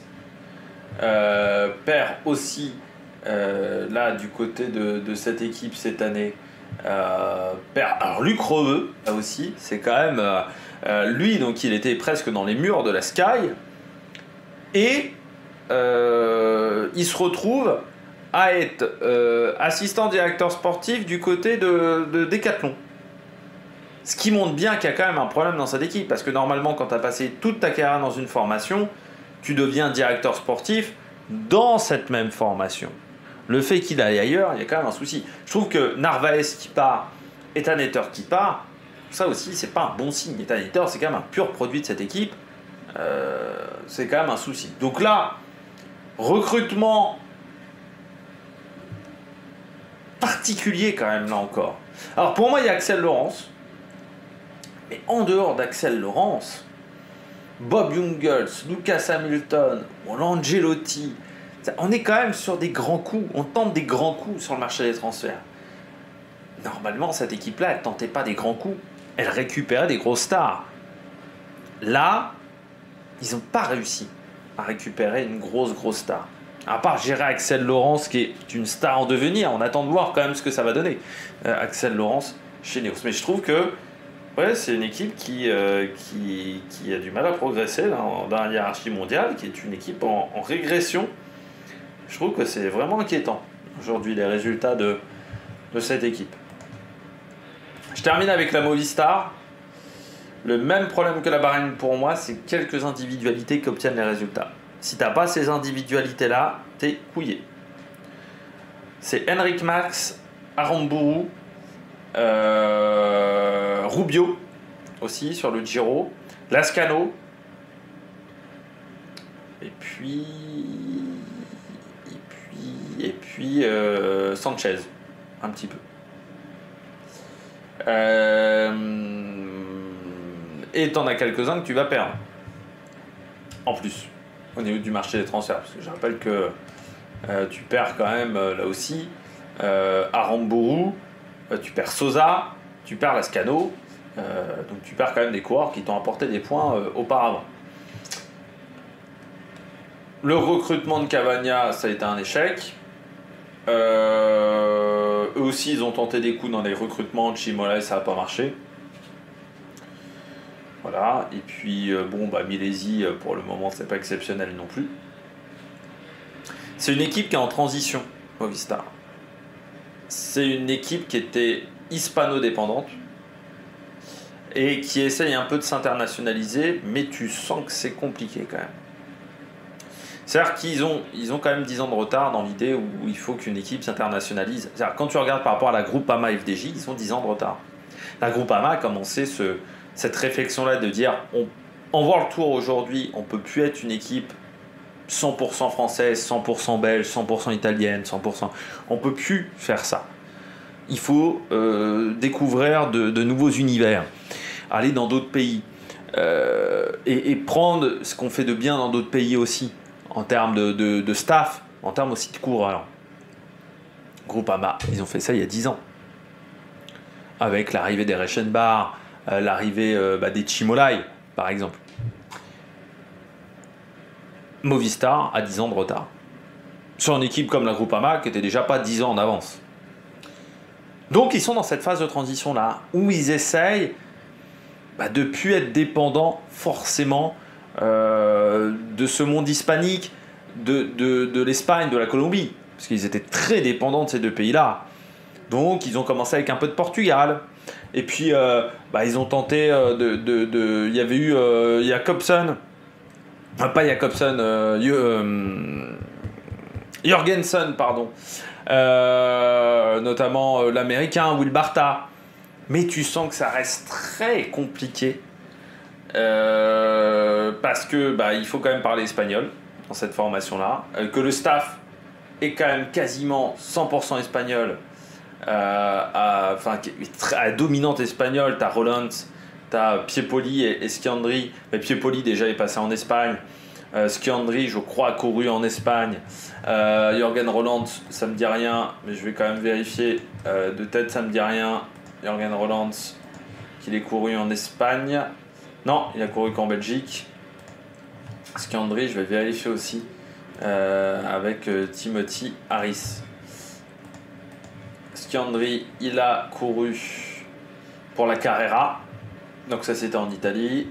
Perd aussi, là, du côté de cette équipe cette année, alors Luc Reveux, là aussi, c'est quand même lui, donc il était presque dans les murs de la Sky, et il se retrouve à être assistant directeur sportif du côté de Decathlon. Ce qui montre bien qu'il y a quand même un problème dans cette équipe, parce que normalement, quand tu as passé toute ta carrière dans une formation, tu deviens directeur sportif dans cette même formation. Le fait qu'il aille ailleurs, il y a quand même un souci. Je trouve que Narvaez qui part, Ethan Ether qui part, ça aussi, c'est pas un bon signe. Ethan Ether, c'est quand même un pur produit de cette équipe. C'est quand même un souci. Donc là, recrutement particulier quand même, là encore. Alors pour moi, il y a Axel Laurence. Mais en dehors d'Axel Laurence, Bob Jungels, Lucas Hamilton, Angelotti, on est quand même sur des grands coups. On tente des grands coups sur le marché des transferts. Normalement, cette équipe-là, elle ne tentait pas des grands coups. Elle récupérait des grosses stars. Là, ils n'ont pas réussi à récupérer une grosse star. À part gérer Axel Laurence, qui est une star en devenir. On attend de voir quand même ce que ça va donner. Axel Laurence chez Neos. Mais je trouve que ouais, c'est une équipe qui a du mal à progresser là, dans la hiérarchie mondiale, qui est une équipe en régression. Je trouve que c'est vraiment inquiétant aujourd'hui les résultats de cette équipe. Je termine avec la Movistar. Le même problème que la Bahreïn pour moi, c'est quelques individualités qui obtiennent les résultats. Si tu n'as pas ces individualités-là, t'es couillé. C'est Henrik Max, Aramburu, Rubio aussi sur le Giro, Lascano, et puis Sanchez, un petit peu. Et t'en as quelques-uns que tu vas perdre. En plus, au niveau du marché des transferts. Parce que je rappelle que tu perds quand même, là aussi, Aramburu, tu perds Sosa, tu perds Lascano. Donc tu perds quand même des coureurs qui t'ont apporté des points auparavant. Le recrutement de Cavagna, ça a été un échec. Eux aussi, ils ont tenté des coups dans les recrutements de Chimola et ça n'a pas marché. Voilà. Et puis, Milesi, pour le moment, c'est pas exceptionnel non plus. C'est une équipe qui est en transition, Movistar. C'est une équipe qui était hispano-dépendante et qui essaye un peu de s'internationaliser, mais tu sens que c'est compliqué quand même. C'est-à-dire qu'ils ont quand même 10 ans de retard dans l'idée où il faut qu'une équipe s'internationalise. C'est-à-dire quand tu regardes par rapport à la Groupama FDJ, ils ont 10 ans de retard. La Groupama a commencé cette réflexion-là de dire en voir le tour aujourd'hui, on ne peut plus être une équipe 100% française, 100% belge, 100% italienne, 100%. On ne peut plus faire ça. Il faut découvrir de nouveaux univers, aller dans d'autres pays et prendre ce qu'on fait de bien dans d'autres pays aussi, en termes de staff, en termes aussi de coureurs. Groupama, ils ont fait ça il y a 10 ans. Avec l'arrivée des Reichenbach, l'arrivée des Chimolai, par exemple. Movistar a 10 ans de retard. Sur une équipe comme la Groupama qui était déjà pas 10 ans en avance. Donc ils sont dans cette phase de transition-là, où ils essayent de ne plus être dépendants forcément de ce monde hispanique, de l'Espagne, de la Colombie, parce qu'ils étaient très dépendants de ces deux pays-là. Donc ils ont commencé avec un peu de Portugal, et puis ils ont tenté il y avait eu Jacobsen, pas Jacobsen, Jorgensen, pardon, notamment l'américain Will Barta, mais tu sens que ça reste très compliqué. Parce que il faut quand même parler espagnol dans cette formation-là, que le staff est quand même quasiment 100% espagnol, à dominante espagnole. T'as Roland, t'as Piepoli et Schiandri. Mais Piepoli déjà est passé en Espagne. Schiandri, je crois, a couru en Espagne. Jürgen Roland, ça me dit rien, mais je vais quand même vérifier. De tête, ça me dit rien. Jürgen Roland, qu'il ait couru en Espagne. Non, il a couru qu'en Belgique. Schiandri, je vais vérifier aussi avec Timothy Harris. Schiandri, il a couru pour la Carrera. Donc ça, c'était en Italie.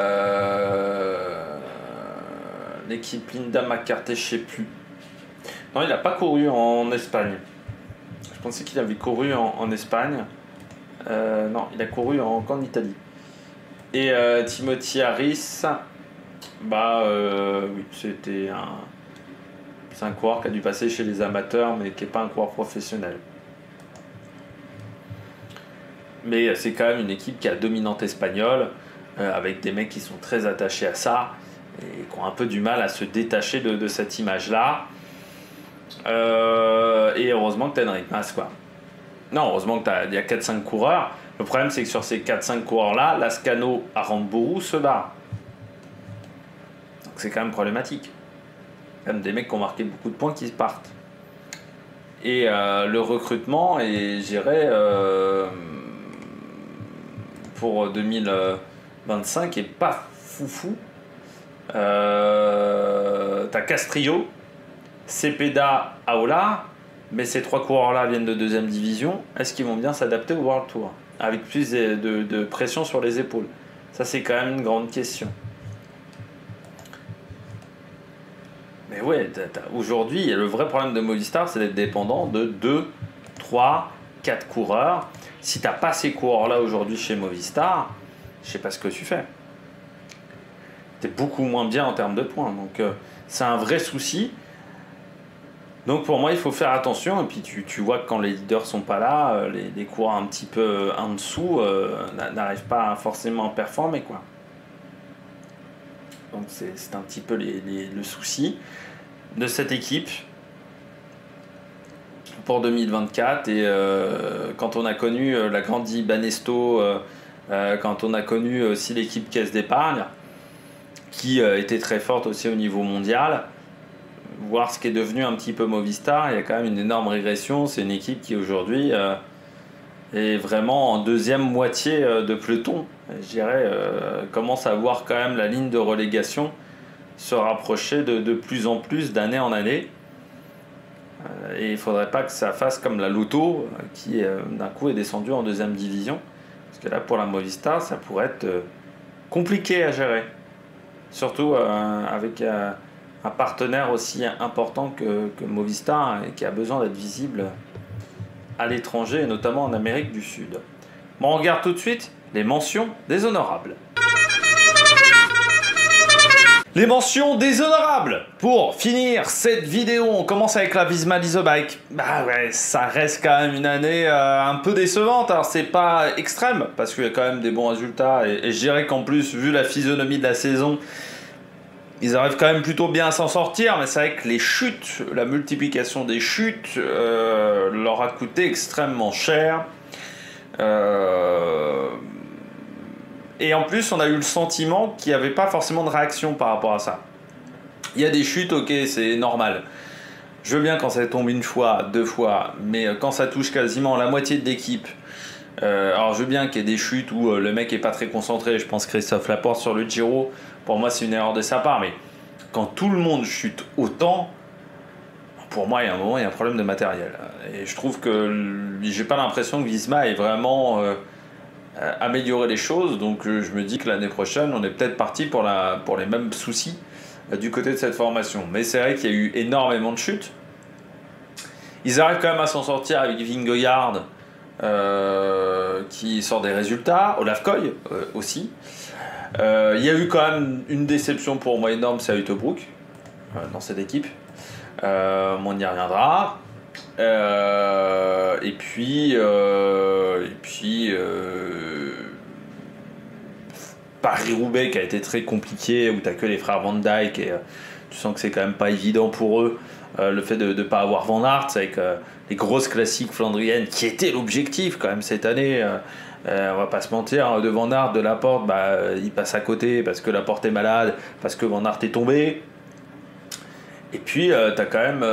L'équipe Linda McCarthy, je ne sais plus. Non, il n'a pas couru en Espagne. Je pensais qu'il avait couru en Espagne. Non, il a couru qu'en Italie. Et Timothy Harris, oui, c'est un coureur qui a dû passer chez les amateurs, mais qui n'est pas un coureur professionnel. Mais c'est quand même une équipe qui a dominante espagnole, avec des mecs qui sont très attachés à ça, et qui ont un peu du mal à se détacher de cette image-là. Et heureusement que tu as Enric Mas, quoi. Non, heureusement qu'il y a 4-5 coureurs. Le problème, c'est que sur ces 4-5 coureurs-là, Lascano, Aramburu se bat. Donc c'est quand même problématique. Il y a quand même des mecs qui ont marqué beaucoup de points qui partent. Et le recrutement est géré pour 2025 est pas foufou. T'as Castrillo, Cepeda, Aola, mais ces 3 coureurs-là viennent de 2e division. Est-ce qu'ils vont bien s'adapter au World Tour avec plus de pression sur les épaules? Ça, c'est quand même une grande question. Mais ouais, aujourd'hui, le vrai problème de Movistar, c'est d'être dépendant de 2, 3, 4 coureurs. Si t'as pas ces coureurs-là aujourd'hui chez Movistar, je sais pas ce que tu fais. T'es beaucoup moins bien en termes de points. Donc c'est un vrai souci. Donc pour moi, il faut faire attention. Et puis tu vois que quand les leaders sont pas là, les coureurs un petit peu en dessous n'arrivent pas forcément à performer, quoi. Donc c'est un petit peu le souci de cette équipe pour 2024. Et quand on a connu la Grandi Banesto, quand on a connu aussi l'équipe Caisse d'Épargne, qui était très forte aussi au niveau mondial, voir ce qui est devenu un petit peu Movistar, il y a quand même une énorme régression. C'est une équipe qui aujourd'hui est vraiment en 2e moitié de peloton. Je dirais, commence à voir quand même la ligne de relégation se rapprocher de plus en plus d'année en année. Et il ne faudrait pas que ça fasse comme la Lotto, qui d'un coup est descendue en 2e division. Parce que là, pour la Movistar, ça pourrait être compliqué à gérer. Surtout avec un partenaire aussi important que Movistar, et qui a besoin d'être visible à l'étranger, et notamment en Amérique du Sud. Bon, on regarde tout de suite les mentions déshonorables. Les mentions déshonorables. Pour finir cette vidéo, on commence avec la Visma Leasebike. Bah ouais, ça reste quand même une année un peu décevante. Alors c'est pas extrême, parce qu'il y a quand même des bons résultats. Et je dirais qu'en plus, vu la physionomie de la saison, ils arrivent quand même plutôt bien à s'en sortir. Mais c'est vrai que les chutes, la multiplication des chutes, leur a coûté extrêmement cher. Et en plus, on a eu le sentiment qu'il n'y avait pas forcément de réaction par rapport à ça. Il y a des chutes, ok, c'est normal. Je veux bien quand ça tombe une fois, 2 fois, mais quand ça touche quasiment la moitié de l'équipe. Alors je veux bien qu'il y ait des chutes où le mec est pas très concentré. Je pense Christophe Laporte sur le Giro. Pour moi, c'est une erreur de sa part. Mais quand tout le monde chute autant, pour moi, il y a un moment, il y a un problème de matériel. Et je trouve que j'ai pas l'impression que Visma ait vraiment améliorer les choses, donc je me dis que l'année prochaine on est peut-être parti pour les mêmes soucis du côté de cette formation. Mais c'est vrai qu'il y a eu énormément de chutes. Ils arrivent quand même à s'en sortir avec Vingegaard qui sort des résultats, Olaf Koy aussi. Il y a eu quand même une déception pour moi énorme, c'est à Uttebrook dans cette équipe. On y reviendra. Et puis Paris-Roubaix qui a été très compliqué, où tu n'as que les frères Van Dijk, et tu sens que c'est quand même pas évident pour eux, le fait de ne pas avoir Van Aert avec les grosses classiques flandriennes qui étaient l'objectif quand même cette année. On va pas se mentir, de Van Aert, de Laporte, il passe à côté parce que Laporte est malade, parce que Van Aert est tombé. Et puis tu as quand même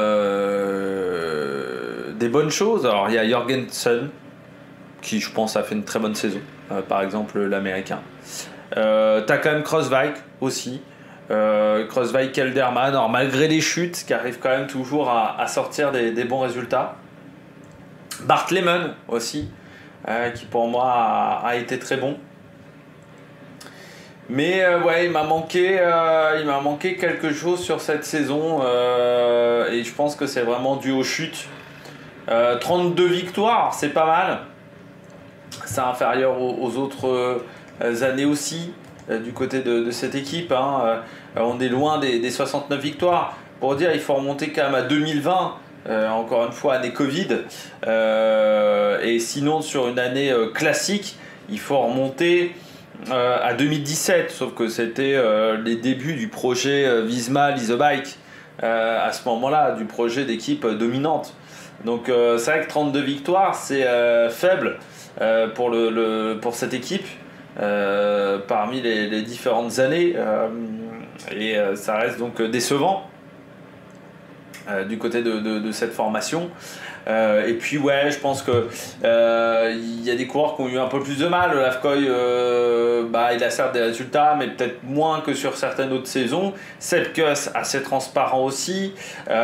des bonnes choses. Alors il y a Jorgensen qui, je pense, a fait une très bonne saison, par exemple l'américain. T'as quand même Kruijswijk aussi, Kruijswijk, Kelderman, alors malgré les chutes qui arrivent quand même toujours à sortir des bons résultats. Bart Lehman aussi, qui pour moi a été très bon. Mais ouais, il m'a manqué quelque chose sur cette saison, et je pense que c'est vraiment dû aux chutes. 32 victoires, c'est pas mal. c'est inférieur aux autres années aussi, du côté de cette équipe. Hein. On est loin des 69 victoires. Pour dire, il faut remonter quand même à 2020. Encore une fois, année Covid. Et sinon, sur une année classique, il faut remonter à 2017. Sauf que c'était les débuts du projet Visma Lease a Bike. À ce moment-là, du projet d'équipe dominante. Donc c'est vrai que 32 victoires, c'est faible pour cette équipe parmi les différentes années. Et ça reste donc décevant du côté de cette formation. Et puis ouais, je pense que il y a des coureurs qui ont eu un peu plus de mal. Olafkoy, il a certes des résultats, mais peut-être moins que sur certaines autres saisons. Sepkus, assez transparent aussi.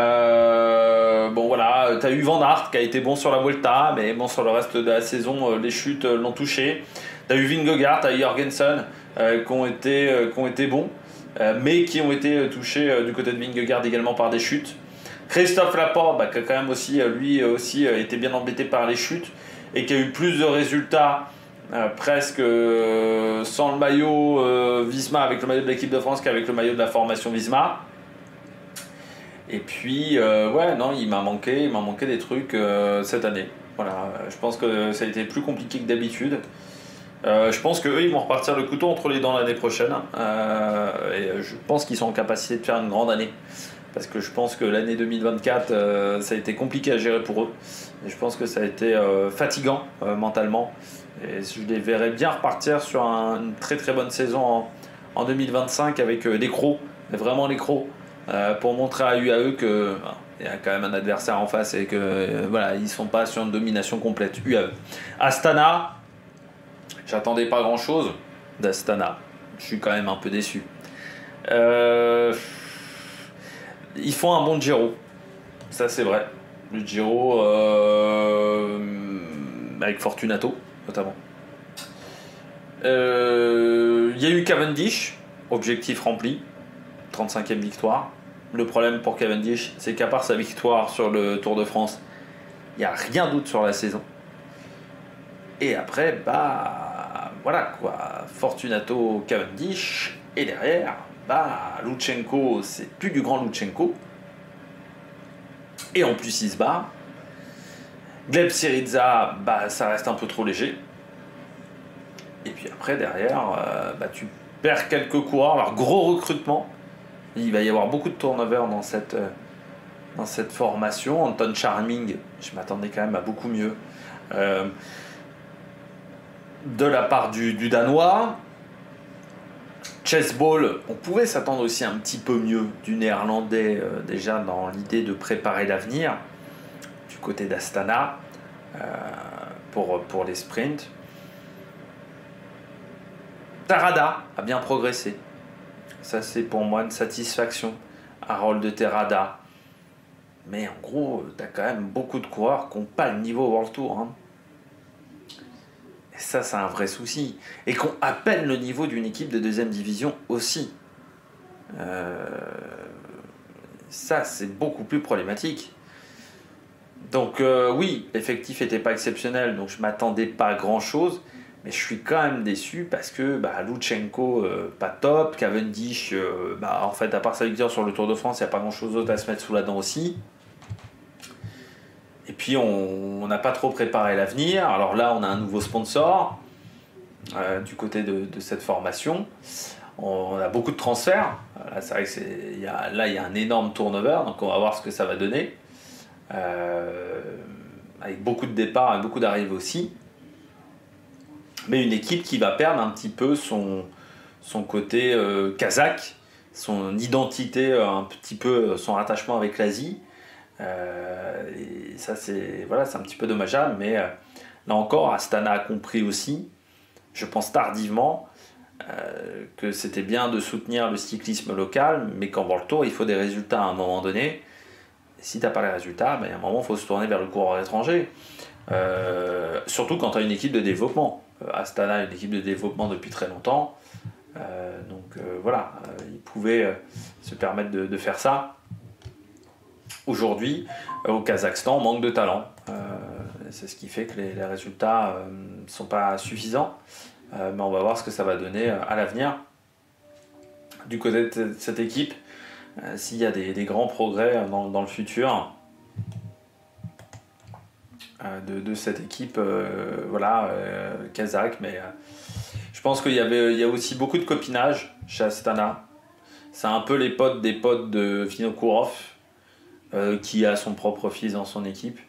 Bon voilà, t'as eu Van Aert qui a été bon sur la Vuelta, mais bon sur le reste de la saison, les chutes l'ont touché. T'as eu Vingegaard, t'as eu Jorgensen qui ont été bons, mais qui ont été touchés du côté de Vingegaard également par des chutes. Christophe Laporte, qui a quand même aussi, lui aussi, été bien embêté par les chutes et qui a eu plus de résultats presque sans le maillot Visma, avec le maillot de l'équipe de France qu'avec le maillot de la formation Visma. Et puis, il m'a manqué des trucs cette année. Voilà, je pense que ça a été plus compliqué que d'habitude. Je pense qu'eux, ils vont repartir le couteau entre les dents l'année prochaine. Et je pense qu'ils sont en capacité de faire une grande année. Parce que je pense que l'année 2024, ça a été compliqué à gérer pour eux. Et je pense que ça a été fatigant mentalement. Et je les verrais bien repartir sur une très très bonne saison en 2025 avec les crocs, vraiment les crocs, pour montrer à UAE qu'il y a quand même un adversaire en face et que ils ne sont pas sur une domination complète. UAE. Astana, j'attendais pas grand chose d'Astana. Je suis quand même un peu déçu. Ils font un bon Giro, ça c'est vrai. Le Giro avec Fortunato notamment. Il y a eu Cavendish, objectif rempli, 35e victoire. Le problème pour Cavendish, c'est qu'à part sa victoire sur le Tour de France, il n'y a rien d'autre sur la saison. Et après, voilà quoi, Fortunato, Cavendish, et derrière, Lutsenko, c'est plus du grand Lutsenko. Et en plus, il se bat. Gleb Syriza, ça reste un peu trop léger. Et puis après, derrière, tu perds quelques coureurs. Alors, gros recrutement. Il va y avoir beaucoup de turnover dans cette formation. Anton Charming, je m'attendais quand même à beaucoup mieux. De la part du Danois. Chessball, on pouvait s'attendre aussi un petit peu mieux du Néerlandais, déjà dans l'idée de préparer l'avenir du côté d'Astana pour les sprints. Terrada a bien progressé. Ça, c'est pour moi une satisfaction. Harold de Terrada. Mais en gros, tu as quand même beaucoup de coureurs qui n'ont pas le niveau World Tour. Hein. Et ça, c'est un vrai souci. Et qu'on à peine le niveau d'une équipe de deuxième division aussi. Ça, c'est beaucoup plus problématique. Donc oui, l'effectif n'était pas exceptionnel, donc je ne m'attendais pas à grand-chose. Mais je suis quand même déçu parce que Lutsenko, pas top. Cavendish, en fait, à part sa victoire sur le Tour de France, il n'y a pas grand-chose d'autre à se mettre sous la dent aussi. Et puis on n'a pas trop préparé l'avenir. Alors là, on a un nouveau sponsor du côté de cette formation. On a beaucoup de transferts. Là, c'est vrai que il y a un énorme turnover, donc on va voir ce que ça va donner. Avec beaucoup de départs et beaucoup d'arrivées aussi. Mais une équipe qui va perdre un petit peu son côté kazakh, son identité, un petit peu son rattachement avec l'Asie. Et ça, c'est un petit peu dommageable, mais là encore, Astana a compris aussi, je pense tardivement, que c'était bien de soutenir le cyclisme local, mais qu'en World Tour, il faut des résultats à un moment donné. Et si tu n'as pas les résultats, il y a un moment, il faut se tourner vers le coureur étranger. Surtout quand tu as une équipe de développement. Astana a une équipe de développement depuis très longtemps. Ils pouvaient se permettre de faire ça. Aujourd'hui, au Kazakhstan, on manque de talent. C'est ce qui fait que les résultats ne sont pas suffisants. Mais on va voir ce que ça va donner à l'avenir. Du côté de cette équipe, s'il y a des grands progrès dans le futur de cette équipe, Kazakh, mais je pense qu'il y a aussi beaucoup de copinage chez Astana. C'est un peu les potes des potes de Vinokourov, qui a son propre fils dans son équipe.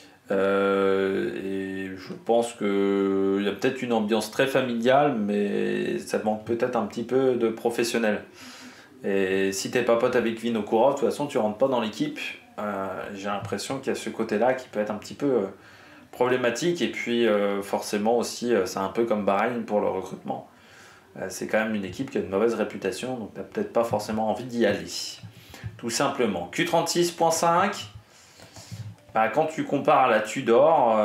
Et je pense qu'il y a peut-être une ambiance très familiale, mais ça manque peut-être un petit peu de professionnel. Et si t'es pas pote avec Vinokourov, de toute façon tu rentres pas dans l'équipe. J'ai l'impression qu'il y a ce côté-là qui peut être un petit peu problématique. Et puis forcément aussi, c'est un peu comme Bahreïn pour le recrutement. C'est quand même une équipe qui a une mauvaise réputation, donc t'as peut-être pas forcément envie d'y aller. Tout simplement. Q36.5. Quand tu compares à la Tudor,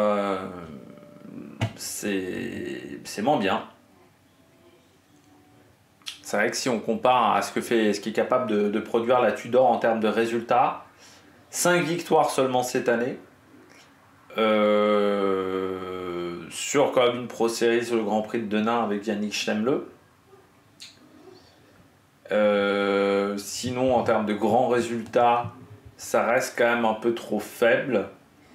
c'est moins bien. C'est vrai que si on compare à ce qui est capable de produire la Tudor en termes de résultats, 5 victoires seulement cette année, sur quand même une Pro Series sur le Grand Prix de Denain avec Yannick Schlemle. Sinon, en termes de grands résultats, ça reste quand même un peu trop faible.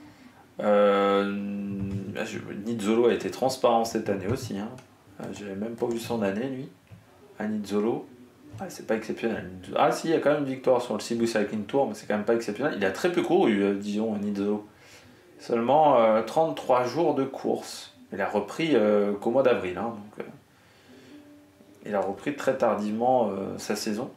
Nizzolo a été transparent cette année aussi. J'avais même pas vu son année, lui. Nizzolo. C'est pas exceptionnel. Si, il y a quand même une victoire sur le Cebu Cycling Tour, mais c'est quand même pas exceptionnel. Il a très peu couru, disons, Nizzolo. Seulement 33 jours de course. Il a repris qu'au mois d'avril. Donc, il a repris très tardivement sa saison.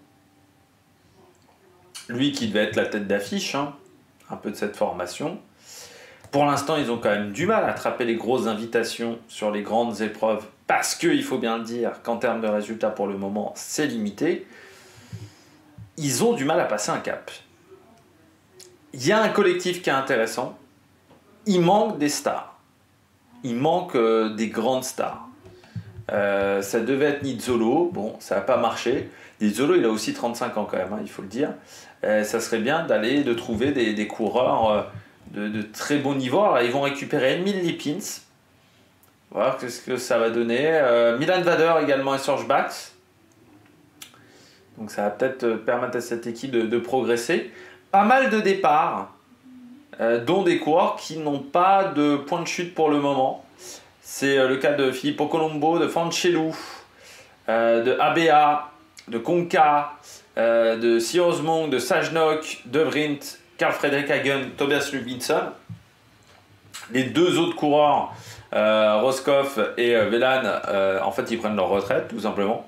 Lui qui devait être la tête d'affiche, un peu de cette formation. Pour l'instant, ils ont quand même du mal à attraper les grosses invitations sur les grandes épreuves, parce qu'il faut bien le dire qu'en termes de résultats pour le moment, c'est limité. Ils ont du mal à passer un cap. Il y a un collectif qui est intéressant. Il manque des stars. Il manque des grandes stars. Ça devait être Nizzolo. Bon, ça n'a pas marché. Nizzolo, il a aussi 35 ans quand même, il faut le dire. Ça serait bien de trouver des coureurs de très bon niveau. Alors, ils vont récupérer Emil Lipins. Voir ce que ça va donner. Milan Vader également et Serge Bax. Donc ça va peut-être permettre à cette équipe de progresser. Pas mal de départs, dont des coureurs qui n'ont pas de point de chute pour le moment. C'est le cas de Filippo Colombo, de Fancelou, de ABA, de Konka, de Siosmong, de Sajnok, de Vrindt, Carl Fredrik Hagen, Tobias Lubinson. Les deux autres coureurs, Roscoff et Velan, en fait, ils prennent leur retraite, tout simplement.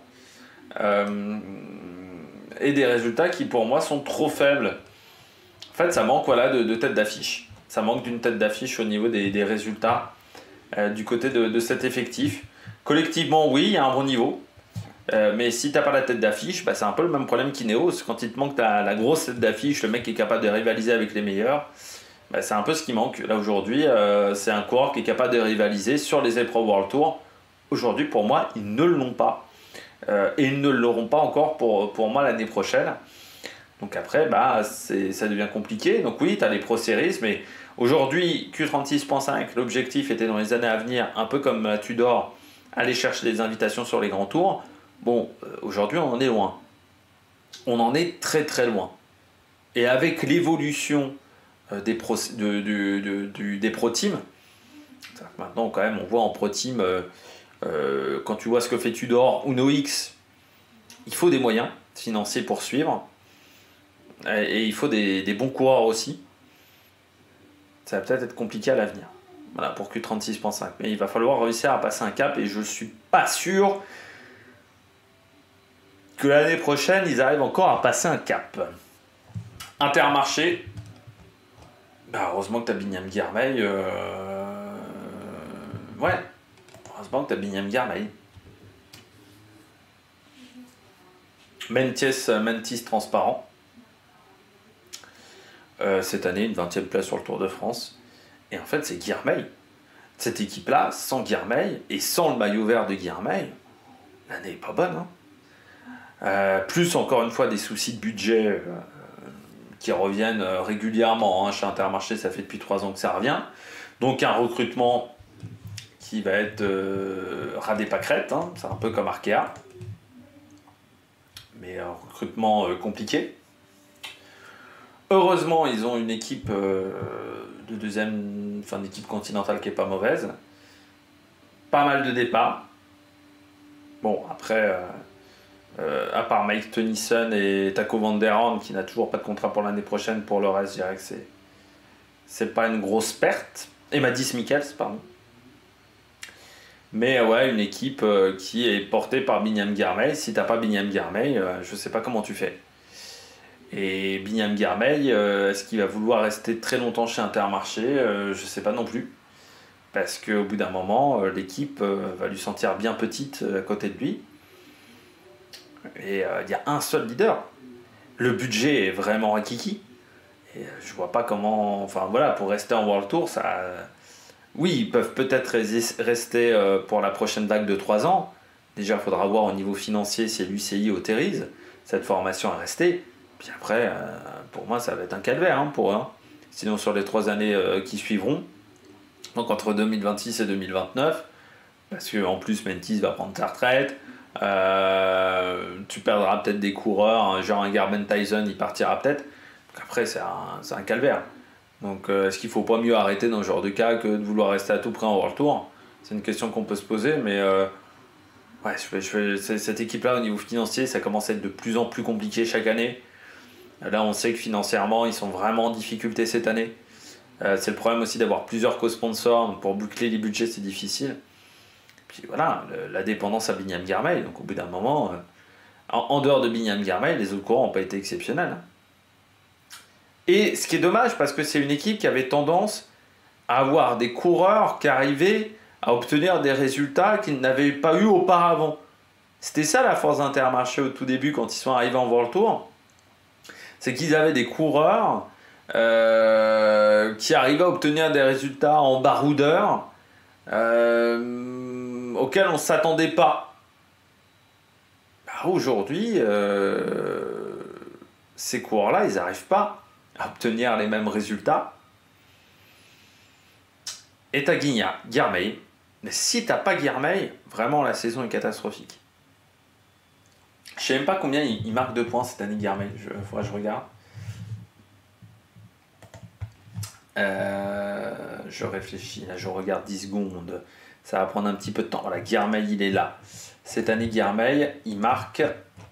Et des résultats qui, pour moi, sont trop faibles. En fait, ça manque de tête d'affiche. Ça manque d'une tête d'affiche au niveau des résultats du côté de cet effectif. Collectivement, oui, il y a un bon niveau. Mais si tu n'as pas la tête d'affiche, c'est un peu le même problème qu'Ineos. Quand il te manque la grosse tête d'affiche, le mec qui est capable de rivaliser avec les meilleurs, c'est un peu ce qui manque. Là, aujourd'hui, c'est un coureur qui est capable de rivaliser sur les épreuves World Tour. Aujourd'hui, pour moi, ils ne l'ont pas. Et ils ne l'auront pas encore pour moi l'année prochaine. Donc après, ça devient compliqué. Donc oui, tu as les Pro Series, mais aujourd'hui, Q36.5, l'objectif était dans les années à venir, un peu comme la Tudor, aller chercher des invitations sur les grands tours. Bon, aujourd'hui, on en est loin. On en est très très loin. Et avec l'évolution des pro teams, maintenant quand même, on voit en pro team, quand tu vois ce que fait Tudor ou NoX, il faut des moyens financiers pour suivre. Et il faut des bons coureurs aussi. Ça va peut-être être compliqué à l'avenir. Voilà pour Q36.5. Mais il va falloir réussir à passer un cap et je ne suis pas sûr que l'année prochaine, ils arrivent encore à passer un cap. Intermarché. Heureusement que tu as Binyam Girmay. Ouais. Heureusement que tu as Binyam Girmay. Mentis transparent. Cette année, une 20e place sur le Tour de France. Et en fait, c'est Girmay. Cette équipe-là, sans Girmay et sans le maillot vert de Girmay, l'année n'est pas bonne. Plus encore une fois des soucis de budget qui reviennent régulièrement. Chez Intermarché, ça fait depuis 3 ans que ça revient. Donc un recrutement qui va être ras des pâquerettes, hein, c'est un peu comme Arkea. Mais un recrutement compliqué. Heureusement, ils ont une équipe de une équipe continentale qui est pas mauvaise. Pas mal de départs. Bon, après, à part Mike Tennyson et Taco Van Der Horn, qui n'a toujours pas de contrat pour l'année prochaine, pour le reste, je dirais que c'est pas une grosse perte. Et Madis Mikkels, pardon. Mais ouais, une équipe qui est portée par Binyam Girmay. Si t'as pas Binyam Girmay, je sais pas comment tu fais. Et Binyam Girmay, est-ce qu'il va vouloir rester très longtemps chez Intermarché? Je sais pas non plus. Parce qu'au bout d'un moment, l'équipe va lui sentir bien petite à côté de lui. Et il y a un seul leader. Le budget est vraiment rikiki. Et je vois pas comment... Enfin voilà, pour rester en World Tour, ça... Oui, ils peuvent peut-être rester pour la prochaine vague de 3 ans. Déjà, il faudra voir au niveau financier si l'UCI autorise cette formation à rester. Puis après, pour moi, ça va être un calvaire pour eux. Sinon, sur les 3 années qui suivront, donc entre 2026 et 2029, parce qu'en plus, Mentis va prendre sa retraite, tu perdras peut-être des coureurs, genre un Garben Tyson, il partira peut-être. Donc après, c'est un calvaire. Donc est-ce qu'il ne faut pas mieux arrêter dans ce genre de cas que de vouloir rester à tout prix en World Tour? C'est une question qu'on peut se poser, mais ouais, cette équipe-là, au niveau financier, ça commence à être de plus en plus compliqué chaque année. Là, on sait que financièrement, ils sont vraiment en difficulté cette année. C'est le problème aussi d'avoir plusieurs co-sponsors. Donc pour boucler les budgets, c'est difficile. Puis voilà, la dépendance à Binyam Girmay. Donc au bout d'un moment, en dehors de Binyam Girmay, les autres coureurs n'ont pas été exceptionnels. Et ce qui est dommage, parce que c'est une équipe qui avait tendance à avoir des coureurs qui arrivaient à obtenir des résultats qu'ils n'avaient pas eu auparavant. C'était ça la force d'Intermarché au tout début quand ils sont arrivés en World Tour. C'est qu'ils avaient des coureurs qui arrivaient à obtenir des résultats en baroudeur auxquels on ne s'attendait pas. Aujourd'hui, ces coureurs-là, ils n'arrivent pas à obtenir les mêmes résultats. Et t'as Girmay. Mais si t'as pas Girmay, vraiment la saison est catastrophique. Je sais même pas combien il marque de points cette année Girmay. Faudrait que je regarde. Je réfléchis, là, je regarde 10 secondes. Ça va prendre un petit peu de temps. Voilà, Girmay, il est là. Cette année, Girmay, il marque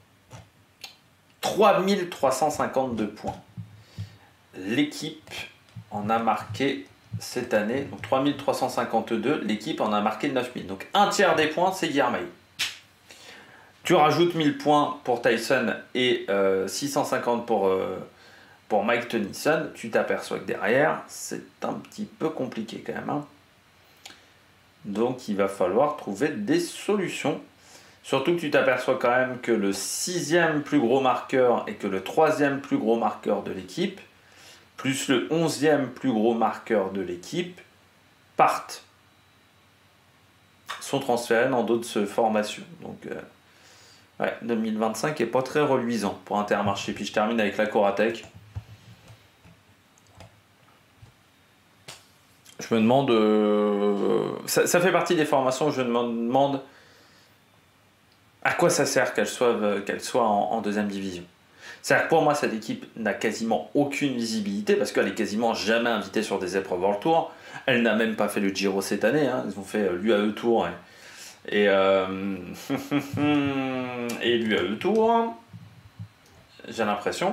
3352 points. L'équipe en a marqué cette année, donc 3352, l'équipe en a marqué 9000. Donc un tiers des points, c'est Girmay. Tu rajoutes 1000 points pour Tyson et 650 pour Mike Tennyson, tu t'aperçois que derrière, c'est un petit peu compliqué quand même. Donc il va falloir trouver des solutions. Surtout que tu t'aperçois quand même que le 6e plus gros marqueur et que le 3e plus gros marqueur de l'équipe, plus le 11e plus gros marqueur de l'équipe, partent. Sont transférés dans d'autres formations. Donc, ouais, 2025 n'est pas très reluisant pour Intermarché. Puis je termine avec la Coratec. Je me demande... ça fait partie des formations où je me demande à quoi ça sert qu'elle soit en deuxième division. C'est-à-dire que pour moi, cette équipe n'a quasiment aucune visibilité parce qu'elle est quasiment jamais invitée sur des épreuves World Tour. Elle n'a même pas fait le Giro cette année. Ils ont fait l'UAE Tour et l'UAE Tour. J'ai l'impression.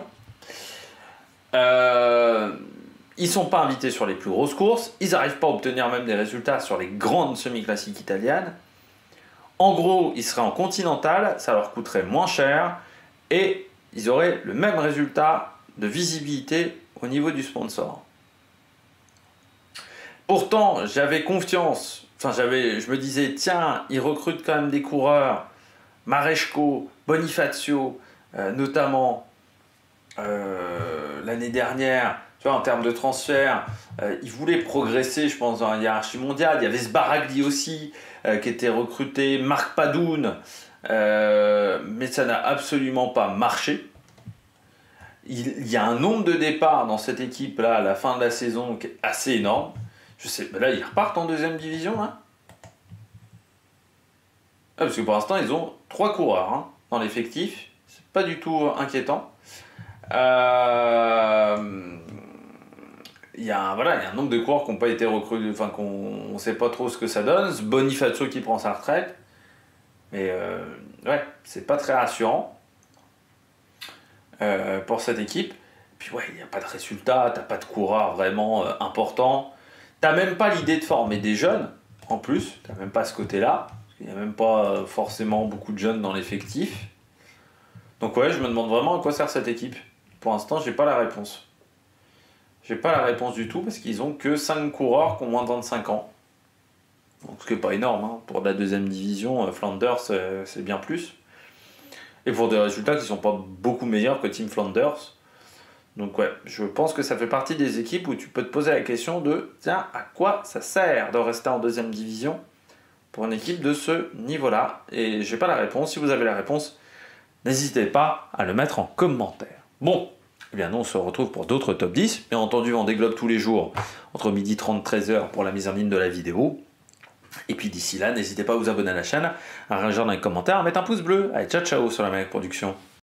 Ils sont pas invités sur les plus grosses courses. Ils n'arrivent pas à obtenir même des résultats sur les grandes semi-classiques italiennes. En gros, ils seraient en continental, ça leur coûterait moins cher et ils auraient le même résultat de visibilité au niveau du sponsor. Pourtant, j'avais confiance, je me disais, tiens, ils recrutent quand même des coureurs, Maresco, Bonifacio, notamment l'année dernière, tu vois, en termes de transfert, ils voulaient progresser, je pense, dans la hiérarchie mondiale. Il y avait Sbaragli aussi, qui était recruté, Marc Padoun, mais ça n'a absolument pas marché. Il y a un nombre de départs dans cette équipe-là à la fin de la saison qui est assez énorme. Je sais, mais là, ils repartent en deuxième division, hein. Ah, parce que pour l'instant, ils ont 3 coureurs hein, dans l'effectif. C'est pas du tout inquiétant. Il y a un nombre de coureurs qui n'ont pas été recrutés, enfin qu'on ne sait pas trop ce que ça donne. Bonifacio qui prend sa retraite. Mais ouais, c'est pas très rassurant pour cette équipe. Puis ouais, il n'y a pas de résultat, t'as pas de coureurs vraiment importants. T'as même pas l'idée de former des jeunes, en plus. T'as même pas ce côté-là. Il n'y a même pas forcément beaucoup de jeunes dans l'effectif. Donc ouais, je me demande vraiment à quoi sert cette équipe. Pour l'instant, j'ai pas la réponse. J'ai pas la réponse du tout parce qu'ils ont que 5 coureurs qui ont moins de 25 ans. Donc ce qui n'est pas énorme. Hein. Pour la deuxième division, Flanders, c'est bien plus. Et pour des résultats qui ne sont pas beaucoup meilleurs que Team Flanders. Donc ouais, je pense que ça fait partie des équipes où tu peux te poser la question de tiens, à quoi ça sert de rester en deuxième division pour une équipe de ce niveau-là? Et j'ai pas la réponse. Si vous avez la réponse, n'hésitez pas à le mettre en commentaire. Bon, eh bien nous on se retrouve pour d'autres top 10. Bien entendu, on déglobe tous les jours entre 12h30 et 13h pour la mise en ligne de la vidéo. Et puis d'ici là, n'hésitez pas à vous abonner à la chaîne, à réagir dans les commentaires, à mettre un pouce bleu. Allez, ciao ciao sur la Maniac Production.